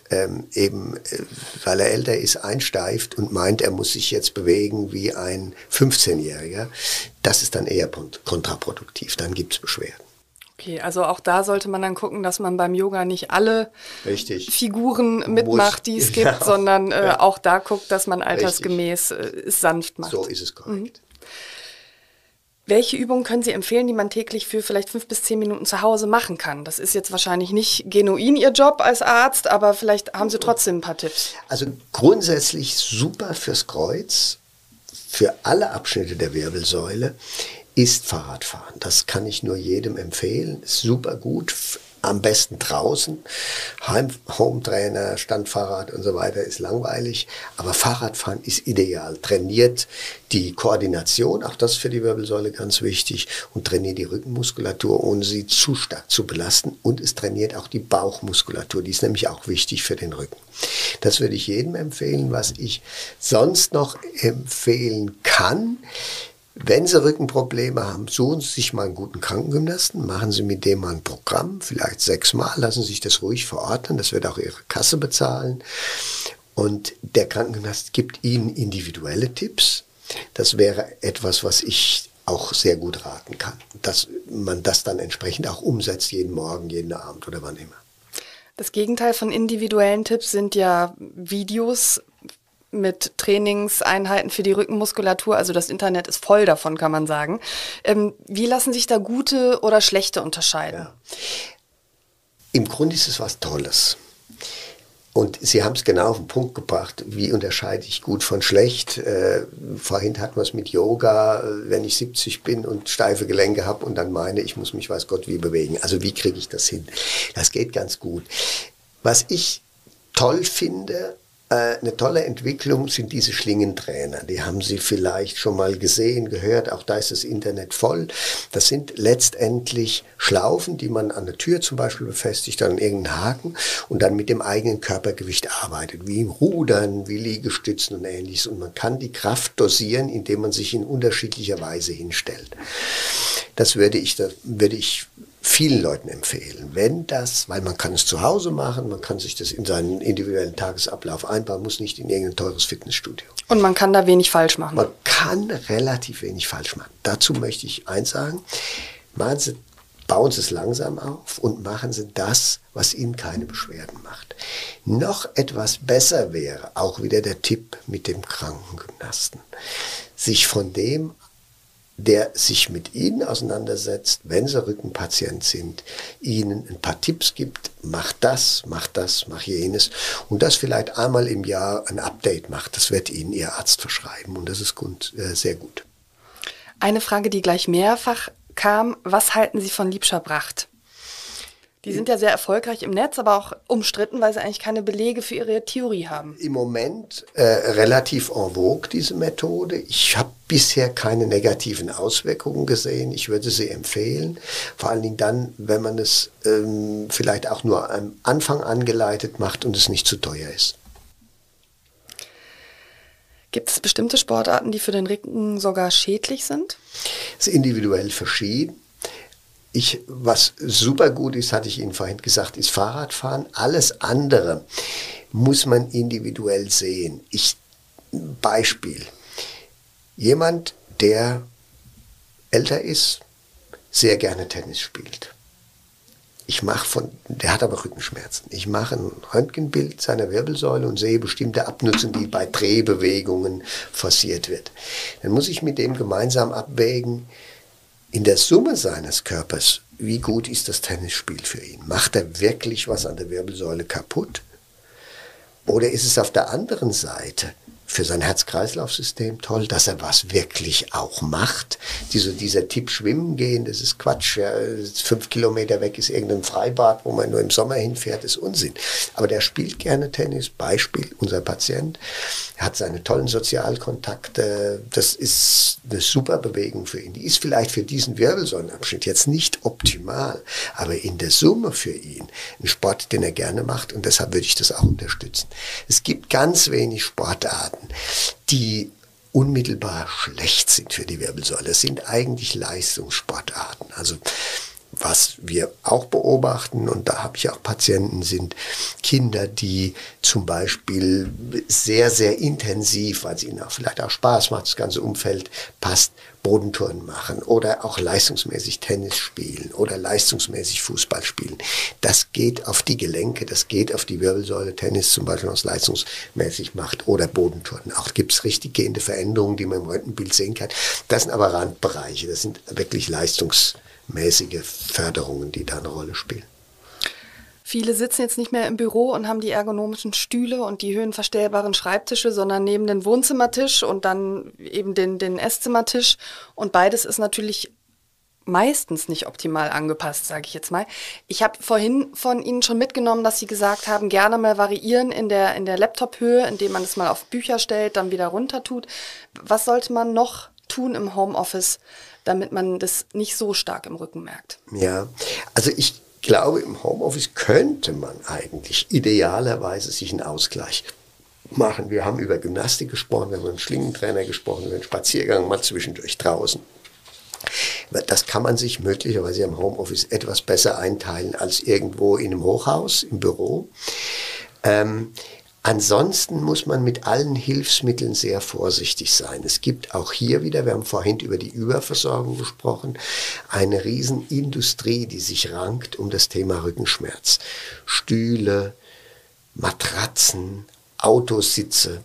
weil er älter ist, einsteift und meint, er muss sich jetzt bewegen wie ein 15-Jähriger. Das ist dann eher kontraproduktiv, dann gibt es Beschwerden. Okay, also auch da sollte man dann gucken, dass man beim Yoga nicht alle Figuren mitmacht, die es gibt, sondern auch da guckt, dass man altersgemäß es sanft macht. So ist es korrekt. Welche Übungen können Sie empfehlen, die man täglich für vielleicht 5 bis 10 Minuten zu Hause machen kann? Das ist jetzt wahrscheinlich nicht genuin Ihr Job als Arzt, aber vielleicht haben Sie trotzdem ein paar Tipps. Also grundsätzlich super fürs Kreuz, für alle Abschnitte der Wirbelsäule ist Fahrradfahren. Das kann ich nur jedem empfehlen. Ist super gut, am besten draußen. Home-Trainer, Standfahrrad und so weiter ist langweilig. Aber Fahrradfahren ist ideal. Trainiert die Koordination, auch das ist für die Wirbelsäule ganz wichtig, und trainiert die Rückenmuskulatur, ohne sie zu stark zu belasten. Und es trainiert auch die Bauchmuskulatur. Die ist nämlich auch wichtig für den Rücken. Das würde ich jedem empfehlen. Was ich sonst noch empfehlen kann: Wenn Sie Rückenprobleme haben, suchen Sie sich mal einen guten Krankengymnasten, machen Sie mit dem mal ein Programm, vielleicht 6-mal, lassen Sie sich das ruhig verordnen, das wird auch Ihre Kasse bezahlen. Und der Krankengymnast gibt Ihnen individuelle Tipps. Das wäre etwas, was ich auch sehr gut raten kann, dass man das dann entsprechend auch umsetzt, jeden Morgen, jeden Abend oder wann immer. Das Gegenteil von individuellen Tipps sind ja Videos mit Trainingseinheiten für die Rückenmuskulatur. Also das Internet ist voll davon, kann man sagen. Wie lassen sich da gute oder schlechte unterscheiden? Ja. Im Grunde ist es was Tolles. Und Sie haben es genau auf den Punkt gebracht. Wie unterscheide ich gut von schlecht? Vorhin hatten wir es mit Yoga, wenn ich 70 bin und steife Gelenke habe und dann meine, ich muss mich weiß Gott wie bewegen. Also wie kriege ich das hin? Das geht ganz gut. Was ich toll finde, eine tolle Entwicklung sind diese Schlingentrainer. Die haben Sie vielleicht schon mal gesehen, gehört. Auch da ist das Internet voll. Das sind letztendlich Schlaufen, die man an der Tür zum Beispiel befestigt, an irgendeinen Haken und dann mit dem eigenen Körpergewicht arbeitet. Wie im Rudern, wie Liegestützen und Ähnliches. Und man kann die Kraft dosieren, indem man sich in unterschiedlicher Weise hinstellt. Das würde ich vielen Leuten empfehlen. Weil man kann es zu Hause machen, man kann sich das in seinen individuellen Tagesablauf einbauen, muss nicht in irgendein teures Fitnessstudio. Und man kann da wenig falsch machen. Man kann relativ wenig falsch machen. Dazu möchte ich eins sagen: bauen Sie es langsam auf und machen Sie das, was Ihnen keine Beschwerden macht. Noch etwas besser wäre auch wieder der Tipp mit dem Krankengymnasten. Sich von dem, der sich mit Ihnen auseinandersetzt, wenn Sie Rückenpatient sind, Ihnen ein paar Tipps gibt: mach das, mach jenes, und das vielleicht einmal im Jahr ein Update macht. Das wird Ihnen Ihr Arzt verschreiben und das ist sehr gut. Eine Frage, die gleich mehrfach kam: Was halten Sie von Liebscher Bracht? Die sind ja sehr erfolgreich im Netz, aber auch umstritten, weil sie eigentlich keine Belege für ihre Theorie haben. Im Moment relativ en vogue, diese Methode. Ich habe bisher keine negativen Auswirkungen gesehen. Ich würde sie empfehlen. Vor allen Dingen dann, wenn man es vielleicht auch nur am Anfang angeleitet macht und es nicht zu teuer ist. Gibt es bestimmte Sportarten, die für den Rücken sogar schädlich sind? Es ist individuell verschieden. Was super gut ist, hatte ich Ihnen vorhin gesagt, ist Fahrradfahren. Alles andere muss man individuell sehen. Beispiel: Jemand, der älter ist, sehr gerne Tennis spielt. Der hat aber Rückenschmerzen. Ich mache ein Röntgenbild seiner Wirbelsäule und sehe bestimmte Abnutzung, die bei Drehbewegungen forciert wird. Dann muss ich mit dem gemeinsam abwägen, in der Summe seines Körpers, wie gut ist das Tennisspiel für ihn? Macht er wirklich was an der Wirbelsäule kaputt? Oder ist es auf der anderen Seite für sein Herz-Kreislauf-System toll, dass er was wirklich auch macht? Dieser Tipp Schwimmen gehen, das ist Quatsch. Ja, 5 Kilometer weg ist irgendein Freibad, wo man nur im Sommer hinfährt, ist Unsinn. Aber der spielt gerne Tennis. Beispiel, unser Patient, er hat seine tollen Sozialkontakte. Das ist eine super Bewegung für ihn. Die ist vielleicht für diesen Wirbelsäulenabschnitt jetzt nicht optimal, aber in der Summe für ihn ein Sport, den er gerne macht, und deshalb würde ich das auch unterstützen. Es gibt ganz wenig Sportarten, die unmittelbar schlecht sind für die Wirbelsäule. Es sind eigentlich Leistungssportarten. Also was wir auch beobachten, und da habe ich auch Patienten, sind Kinder, die zum Beispiel sehr, sehr intensiv, weil es ihnen auch vielleicht auch Spaß macht, das ganze Umfeld passt, Bodenturnen machen oder auch leistungsmäßig Tennis spielen oder leistungsmäßig Fußball spielen. Das geht auf die Gelenke, das geht auf die Wirbelsäule. Tennis zum Beispiel, was leistungsmäßig macht, oder Bodenturnen. Auch gibt es richtig gehende Veränderungen, die man im Röntgenbild sehen kann. Das sind aber Randbereiche, das sind wirklich leistungsmäßige Förderungen, die da eine Rolle spielen. Viele sitzen jetzt nicht mehr im Büro und haben die ergonomischen Stühle und die höhenverstellbaren Schreibtische, sondern nehmen den Wohnzimmertisch und dann eben den Esszimmertisch. Und beides ist natürlich meistens nicht optimal angepasst, sage ich jetzt mal. Ich habe vorhin von Ihnen schon mitgenommen, dass Sie gesagt haben, gerne mal variieren in der Laptop-Höhe, indem man es mal auf Bücher stellt, dann wieder runter tut. Was sollte man noch tun im Homeoffice, damit man das nicht so stark im Rücken merkt? Ja, also ich glaube, im Homeoffice könnte man eigentlich idealerweise sich einen Ausgleich machen. Wir haben über Gymnastik gesprochen, wir haben über einen Schlingentrainer gesprochen, über einen Spaziergang mal zwischendurch draußen. Das kann man sich möglicherweise im Homeoffice etwas besser einteilen als irgendwo in einem Hochhaus, im Büro. Ansonsten muss man mit allen Hilfsmitteln sehr vorsichtig sein. Es gibt auch hier wieder, wir haben vorhin über die Überversorgung gesprochen, eine Riesenindustrie, die sich rankt um das Thema Rückenschmerz. Stühle, Matratzen, Autositze,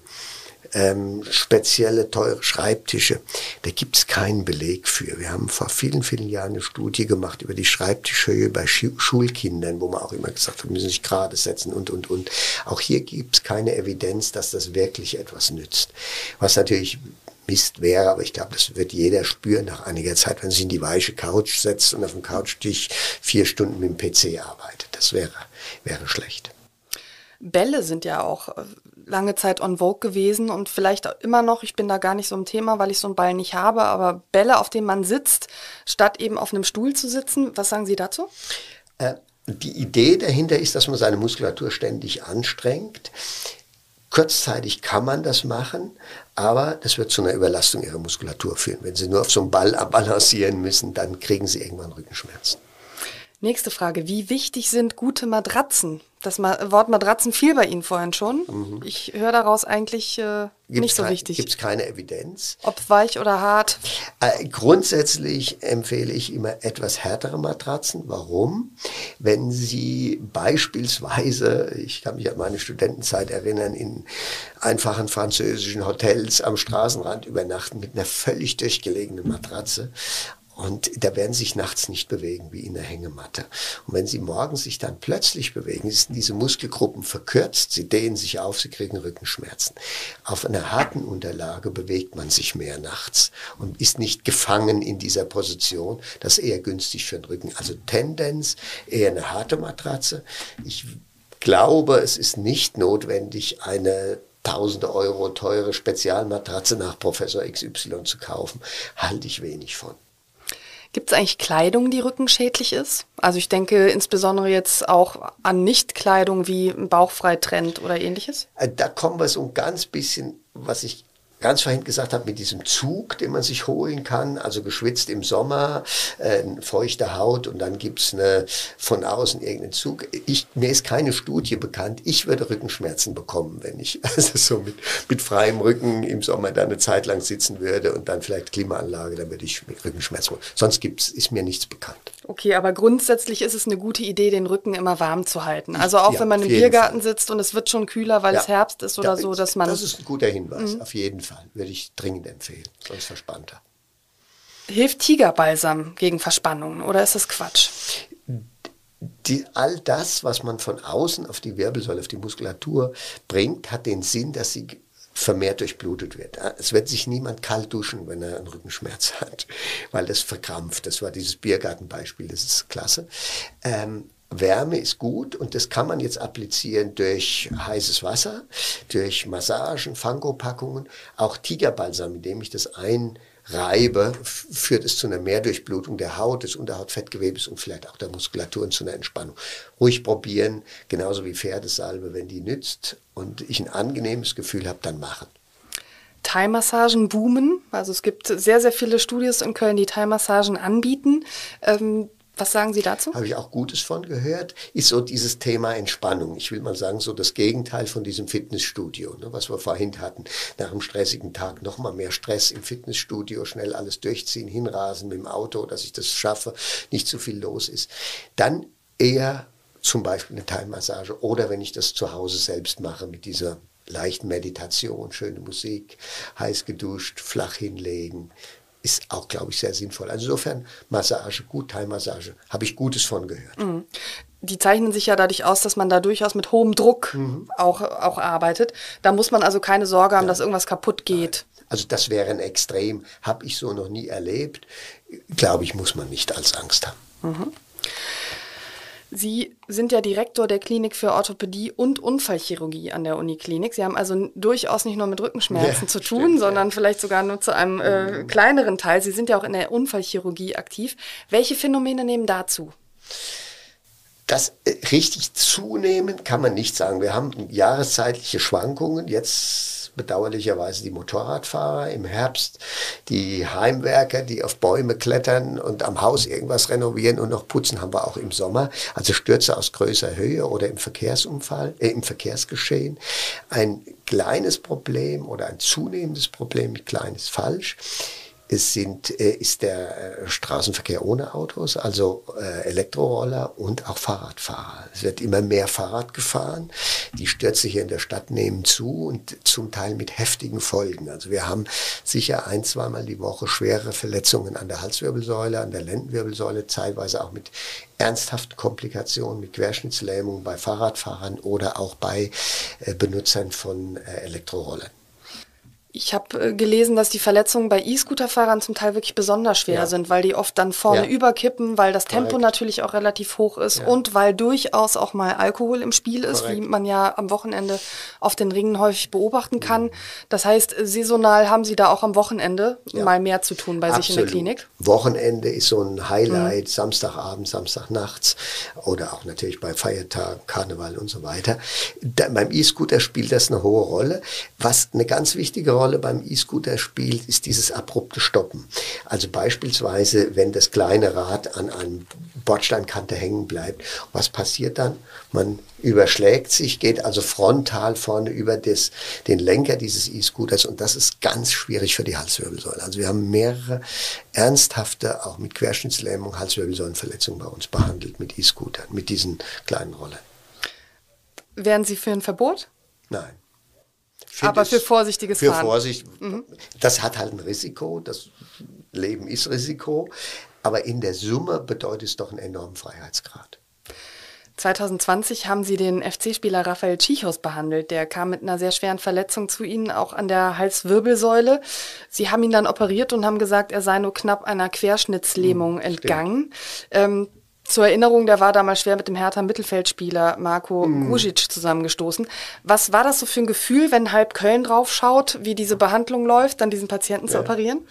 spezielle teure Schreibtische. Da gibt es keinen Beleg für. Wir haben vor vielen, vielen Jahren eine Studie gemacht über die Schreibtischhöhe bei Schulkindern, wo man auch immer gesagt hat, müssen sich gerade setzen und. Auch hier gibt es keine Evidenz, dass das wirklich etwas nützt. Was natürlich Mist wäre, aber ich glaube, das wird jeder spüren nach einiger Zeit, wenn sich in die weiche Couch setzt und auf dem Couchtisch 4 Stunden mit dem PC arbeitet. Das wäre schlecht. Bälle sind ja auch lange Zeit en vogue gewesen und vielleicht auch immer noch, ich bin da gar nicht so im Thema, weil ich so einen Ball nicht habe, aber Bälle, auf denen man sitzt, statt eben auf einem Stuhl zu sitzen. Was sagen Sie dazu? Die Idee dahinter ist, dass man seine Muskulatur ständig anstrengt. Kurzzeitig kann man das machen, aber das wird zu einer Überlastung Ihrer Muskulatur führen. Wenn Sie nur auf so einem Ball balancieren müssen, dann kriegen Sie irgendwann Rückenschmerzen. Nächste Frage, wie wichtig sind gute Matratzen? Das Wort Matratzen fiel bei Ihnen vorhin schon. Ich höre daraus eigentlich nicht so wichtig. Gibt es keine Evidenz. Ob weich oder hart? Grundsätzlich empfehle ich immer etwas härtere Matratzen. Warum? Wenn Sie beispielsweise, ich kann mich an meine Studentenzeit erinnern, in einfachen französischen Hotels am Straßenrand übernachten mit einer völlig durchgelegenen Matratze. Und da werden sich nachts nicht bewegen wie in der Hängematte. Und wenn Sie morgens sich dann plötzlich bewegen, sind diese Muskelgruppen verkürzt, sie dehnen sich auf, sie kriegen Rückenschmerzen. Auf einer harten Unterlage bewegt man sich mehr nachts und ist nicht gefangen in dieser Position. Das ist eher günstig für den Rücken. Also Tendenz eher eine harte Matratze. Ich glaube, es ist nicht notwendig, eine Tausende Euro teure Spezialmatratze nach Professor XY zu kaufen. Halte ich wenig von. Gibt es eigentlich Kleidung, die rückenschädlich ist? Also ich denke insbesondere jetzt auch an Nichtkleidung wie ein Bauchfreitrend oder ähnliches. Da kommen wir so ein ganz bisschen, was ich ganz vorhin gesagt habe, mit diesem Zug, den man sich holen kann, also geschwitzt im Sommer, feuchte Haut und dann gibt's von außen irgendeinen Zug. Mir ist keine Studie bekannt. Ich würde Rückenschmerzen bekommen, wenn ich also so mit freiem Rücken im Sommer da eine Zeit lang sitzen würde und dann vielleicht Klimaanlage, dann würde ich mit Rückenschmerzen bekommen. Sonst ist mir nichts bekannt. Okay, aber grundsätzlich ist es eine gute Idee, den Rücken immer warm zu halten. Also auch wenn man im Biergarten sitzt und es wird schon kühler, weil es Herbst ist oder so, dass man... Das ist ein guter Hinweis, auf jeden Fall. Würde ich dringend empfehlen, sonst verspannt er. Hilft Tigerbalsam gegen Verspannungen oder ist das Quatsch? All das, was man von außen auf die Wirbelsäule, auf die Muskulatur bringt, hat den Sinn, dass sie vermehrt durchblutet wird. Es wird sich niemand kalt duschen, wenn er einen Rückenschmerz hat, weil das verkrampft. Das war dieses Biergartenbeispiel, das ist klasse. Wärme ist gut und das kann man jetzt applizieren durch heißes Wasser, durch Massagen, Fangopackungen, auch Tigerbalsam, indem ich das einreibe, führt es zu einer Mehrdurchblutung der Haut, des Unterhautfettgewebes und vielleicht auch der Muskulatur und zu einer Entspannung. Ruhig probieren, genauso wie Pferdesalbe, wenn die nützt und ich ein angenehmes Gefühl habe, dann machen. Thai-Massagen boomen, also es gibt sehr, sehr viele Studios in Köln, die Thai-Massagen anbieten. Was sagen Sie dazu? Habe ich auch Gutes von gehört, ist so dieses Thema Entspannung. Ich will mal sagen, so das Gegenteil von diesem Fitnessstudio, ne, was wir vorhin hatten. Nach einem stressigen Tag nochmal mehr Stress im Fitnessstudio, schnell alles durchziehen, hinrasen mit dem Auto, dass ich das schaffe, nicht zu viel los ist. Dann eher zum Beispiel eine Thai-Massage oder wenn ich das zu Hause selbst mache mit dieser leichten Meditation, schöne Musik, heiß geduscht, flach hinlegen. Ist auch, glaube ich, sehr sinnvoll. Also insofern Massage, gut, Thai-Massage, habe ich Gutes von gehört. Mhm. Die zeichnen sich ja dadurch aus, dass man da durchaus mit hohem Druck auch arbeitet. Da muss man also keine Sorge haben, dass irgendwas kaputt geht. Nein. Also das wäre ein Extrem, habe ich so noch nie erlebt. Glaube ich, muss man nicht als Angst haben. Mhm. Sie sind ja Direktor der Klinik für Orthopädie und Unfallchirurgie an der Uniklinik. Sie haben also durchaus nicht nur mit Rückenschmerzen zu tun, stimmt, sondern vielleicht sogar nur zu einem kleineren Teil. Sie sind ja auch in der Unfallchirurgie aktiv. Welche Phänomene nehmen dazu? Das richtig zunehmen kann man nicht sagen. Wir haben jahreszeitliche Schwankungen. Jetzt bedauerlicherweise die Motorradfahrer, im Herbst die Heimwerker, die auf Bäume klettern und am Haus irgendwas renovieren und noch putzen, haben wir auch im Sommer. Also Stürze aus größerer Höhe oder im Verkehrsgeschehen. Ein kleines Problem oder ein zunehmendes Problem, klein ist falsch, ist der Straßenverkehr ohne Autos, also Elektroroller und auch Fahrradfahrer. Es wird immer mehr Fahrrad gefahren. Die Stürze hier in der Stadt nehmen zu und zum Teil mit heftigen Folgen. Also wir haben sicher 1-2 Mal die Woche schwere Verletzungen an der Halswirbelsäule, an der Lendenwirbelsäule, teilweise auch mit ernsthaften Komplikationen, mit Querschnittslähmung bei Fahrradfahrern oder auch bei Benutzern von Elektrorollern. Ich habe gelesen, dass die Verletzungen bei E-Scooter-Fahrern zum Teil wirklich besonders schwer sind, weil die oft dann vorne überkippen, weil das Tempo natürlich auch relativ hoch ist und weil durchaus auch mal Alkohol im Spiel ist, wie man ja am Wochenende auf den Ringen häufig beobachten kann. Das heißt, saisonal haben Sie da auch am Wochenende mal mehr zu tun bei sich in der Klinik? Wochenende ist so ein Highlight, Samstagabend, Samstagnachts oder auch natürlich bei Feiertagen, Karneval und so weiter. Beim E-Scooter spielt das eine hohe Rolle. Was eine ganz wichtige Rolle beim E-Scooter spielt, ist dieses abrupte Stoppen. Also beispielsweise, wenn das kleine Rad an einer Bordsteinkante hängen bleibt. Was passiert dann? Man überschlägt sich, geht also frontal vorne über den Lenker dieses E-Scooters und das ist ganz schwierig für die Halswirbelsäule. Also wir haben mehrere ernsthafte, auch mit Querschnittslähmung, Halswirbelsäulenverletzungen bei uns behandelt mit E-Scootern, mit diesen kleinen Rollern. Wären Sie für ein Verbot? Nein. Aber für vorsichtiges Fahren. Für Vorsicht. Das hat halt ein Risiko. Das Leben ist Risiko. Aber in der Summe bedeutet es doch einen enormen Freiheitsgrad. 2020 haben Sie den FC-Spieler Rafael Czichos behandelt. Der kam mit einer sehr schweren Verletzung zu Ihnen, auch an der Halswirbelsäule. Sie haben ihn dann operiert und haben gesagt, er sei nur knapp einer Querschnittslähmung entgangen. Zur Erinnerung, der war damals schwer mit dem Hertha-Mittelfeldspieler Marko Grujic zusammengestoßen. Was war das so für ein Gefühl, wenn halb Köln drauf schaut, wie diese Behandlung läuft, dann diesen Patienten zu operieren?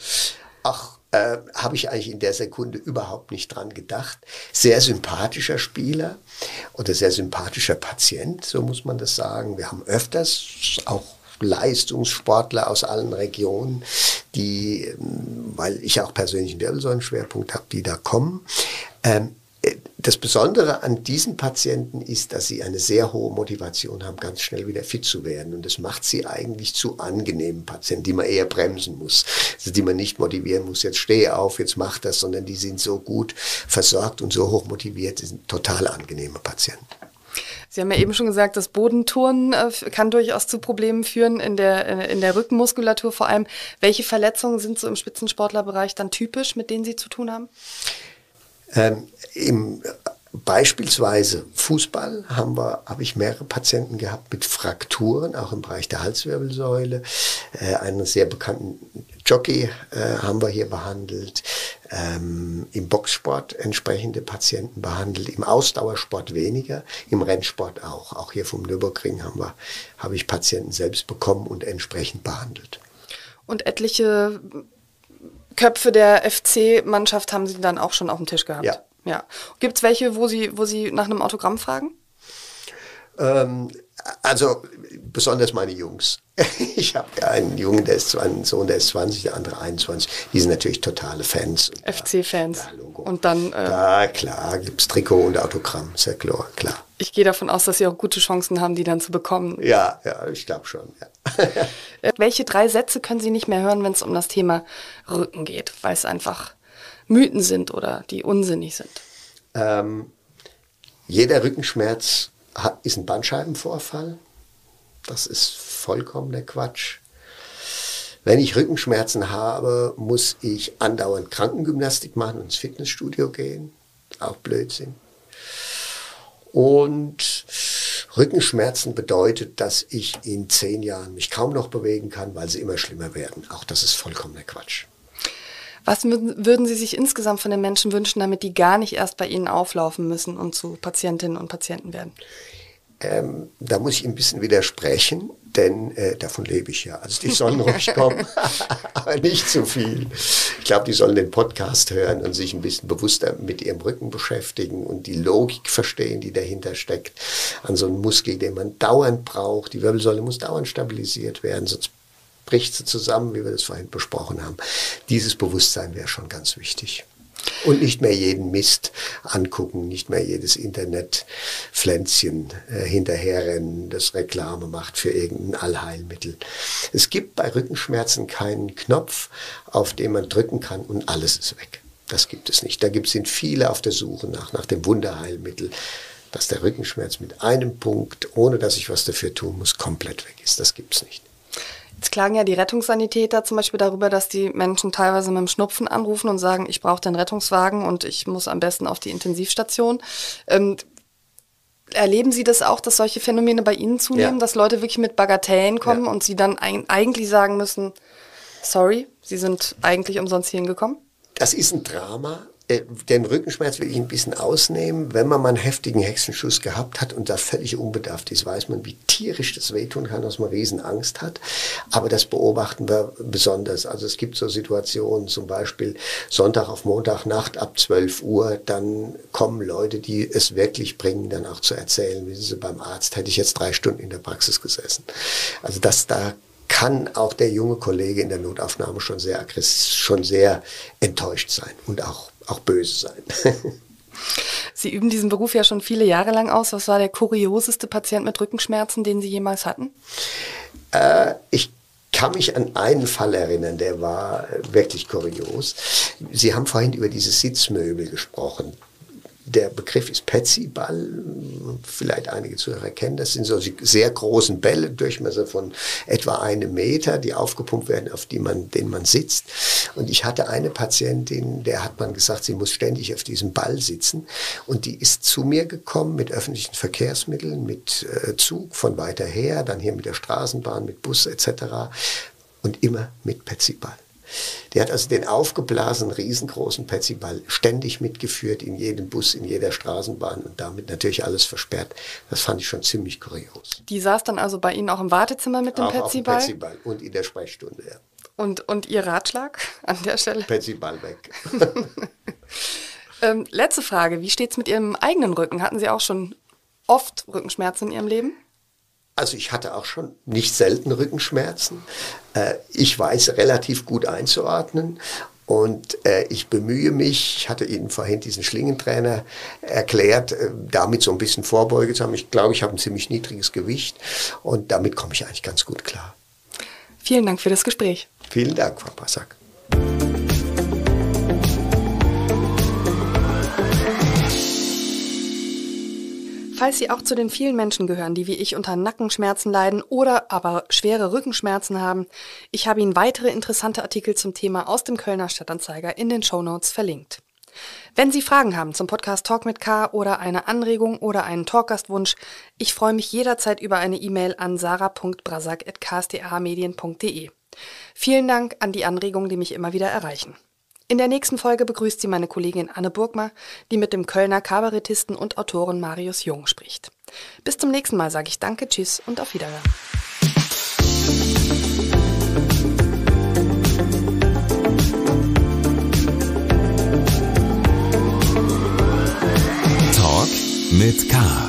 Habe ich eigentlich in der Sekunde überhaupt nicht dran gedacht. Sehr sympathischer Spieler oder sehr sympathischer Patient, so muss man das sagen. Wir haben öfters auch Leistungssportler aus allen Regionen, die, weil ich auch persönlich einen Wirbelsäulenschwerpunkt habe, die da kommen. Das Besondere an diesen Patienten ist, dass sie eine sehr hohe Motivation haben, ganz schnell wieder fit zu werden. Und das macht sie eigentlich zu angenehmen Patienten, die man eher bremsen muss. Also die man nicht motivieren muss, jetzt steh auf, jetzt mach das, sondern die sind so gut versorgt und so hoch motiviert, die sind total angenehme Patienten. Sie haben ja eben schon gesagt, das Bodenturnen kann durchaus zu Problemen führen, in der Rückenmuskulatur vor allem. Welche Verletzungen sind so im Spitzensportlerbereich dann typisch, mit denen Sie zu tun haben? Beispielsweise Fußball habe ich mehrere Patienten gehabt mit Frakturen, auch im Bereich der Halswirbelsäule. Einen sehr bekannten Jockey haben wir hier behandelt. Im Boxsport entsprechende Patienten behandelt, im Ausdauersport weniger, im Rennsport auch. Auch hier vom Nürburgring habe ich Patienten selbst bekommen und entsprechend behandelt. Und etliche Köpfe der FC-Mannschaft haben Sie dann auch schon auf dem Tisch gehabt? Ja. Gibt es welche, wo Sie nach einem Autogramm fragen? Also besonders meine Jungs. Ich habe ja einen Jungen, einen Sohn, der ist 20, der andere 21. Die sind natürlich totale Fans. FC-Fans. Ja, Logo. Und dann... Ja, klar, gibt es Trikot und Autogramm, sehr klar. Ich gehe davon aus, dass Sie auch gute Chancen haben, die dann zu bekommen. Ja, ich glaube schon, ja. Welche 3 Sätze können Sie nicht mehr hören, wenn es um das Thema Rücken geht, weil es einfach Mythen sind oder die unsinnig sind? Jeder Rückenschmerz ist ein Bandscheibenvorfall. Das ist vollkommener Quatsch. Wenn ich Rückenschmerzen habe, muss ich andauernd Krankengymnastik machen und ins Fitnessstudio gehen. Auch Blödsinn. Und Rückenschmerzen bedeutet, dass ich in 10 Jahren mich kaum noch bewegen kann, weil sie immer schlimmer werden. Auch das ist vollkommener Quatsch. Was würden Sie sich insgesamt von den Menschen wünschen, damit die gar nicht erst bei Ihnen auflaufen müssen und zu Patientinnen und Patienten werden? Da muss ich ein bisschen widersprechen, denn davon lebe ich ja. Also die sollen ruhig kommen, aber nicht zu viel. Ich glaube, die sollen den Podcast hören und sich ein bisschen bewusster mit ihrem Rücken beschäftigen und die Logik verstehen, die dahinter steckt. An so einem Muskel, den man dauernd braucht. Die Wirbelsäule muss dauernd stabilisiert werden, sonst bricht sie zusammen, wie wir das vorhin besprochen haben. Dieses Bewusstsein wäre schon ganz wichtig. Und nicht mehr jeden Mist angucken, nicht mehr jedes Internetpflänzchen hinterherrennen, das Reklame macht für irgendein Allheilmittel. Es gibt bei Rückenschmerzen keinen Knopf, auf den man drücken kann und alles ist weg. Das gibt es nicht. Sind viele auf der Suche nach dem Wunderheilmittel, dass der Rückenschmerz mit einem Punkt, ohne dass ich was dafür tun muss, komplett weg ist. Das gibt es nicht. Jetzt klagen ja die Rettungssanitäter zum Beispiel darüber, dass die Menschen teilweise mit dem Schnupfen anrufen und sagen, ich brauche den Rettungswagen und ich muss am besten auf die Intensivstation. Erleben Sie das auch, dass solche Phänomene bei Ihnen zunehmen, dass Leute wirklich mit Bagatellen kommen und Sie dann eigentlich sagen müssen, sorry, Sie sind eigentlich umsonst hier hingekommen? Das ist ein Drama. Den Rückenschmerz will ich ein bisschen ausnehmen. Wenn man mal einen heftigen Hexenschuss gehabt hat und da völlig unbedarft ist, weiß man, wie tierisch das wehtun kann, dass man riesen Angst hat. Aber das beobachten wir besonders. Also es gibt so Situationen, zum Beispiel Sonntag auf Montagnacht ab 12 Uhr, dann kommen Leute, die es wirklich bringen, dann auch zu erzählen, wissen Sie, beim Arzt hätte ich jetzt 3 Stunden in der Praxis gesessen. Also da kann auch der junge Kollege in der Notaufnahme schon sehr enttäuscht sein und auch böse sein. Sie üben diesen Beruf ja schon viele Jahre lang aus. Was war der kurioseste Patient mit Rückenschmerzen, den Sie jemals hatten? Ich kann mich an einen Fall erinnern, der war wirklich kurios. Sie haben vorhin über diese Sitzmöbel gesprochen. Der Begriff ist Petsyball, vielleicht einige Zuhörer kennen das, sind solche sehr großen Bälle, Durchmesser von etwa 1 Meter, die aufgepumpt werden, auf denen man sitzt. Und ich hatte eine Patientin, der hat man gesagt, sie muss ständig auf diesem Ball sitzen. Und die ist zu mir gekommen mit öffentlichen Verkehrsmitteln, mit Zug von weiter her, dann hier mit der Straßenbahn, mit Bus etc. Und immer mit Petsyball. Die hat also den aufgeblasenen, riesengroßen Petsyball ständig mitgeführt in jedem Bus, in jeder Straßenbahn und damit natürlich alles versperrt. Das fand ich schon ziemlich kurios. Die saß dann also bei Ihnen auch im Wartezimmer mit dem Petsyball? Auch Petsyball und in der Sprechstunde, ja. Und Ihr Ratschlag an der Stelle? Petsyball weg. Letzte Frage, wie steht's mit Ihrem eigenen Rücken? Hatten Sie auch schon oft Rückenschmerzen in Ihrem Leben? Also ich hatte auch schon nicht selten Rückenschmerzen. Ich weiß relativ gut einzuordnen und ich bemühe mich, ich hatte Ihnen vorhin diesen Schlingentrainer erklärt, damit so ein bisschen Vorbeuge zu haben. Ich glaube, ich habe ein ziemlich niedriges Gewicht und damit komme ich eigentlich ganz gut klar. Vielen Dank für das Gespräch. Vielen Dank, Frau Passack. Falls Sie auch zu den vielen Menschen gehören, die wie ich unter Nackenschmerzen leiden oder aber schwere Rückenschmerzen haben, ich habe Ihnen weitere interessante Artikel zum Thema aus dem Kölner Stadtanzeiger in den Shownotes verlinkt. Wenn Sie Fragen haben zum Podcast Talk mit K oder eine Anregung oder einen Talkgastwunsch, ich freue mich jederzeit über eine E-Mail an sarah.brasak@ksda-medien.de. Vielen Dank an die Anregungen, die mich immer wieder erreichen. In der nächsten Folge begrüßt Sie meine Kollegin Anne Burgma, die mit dem Kölner Kabarettisten und Autoren Marius Jung spricht. Bis zum nächsten Mal sage ich Danke, Tschüss und auf Wiederhören. Talk mit K.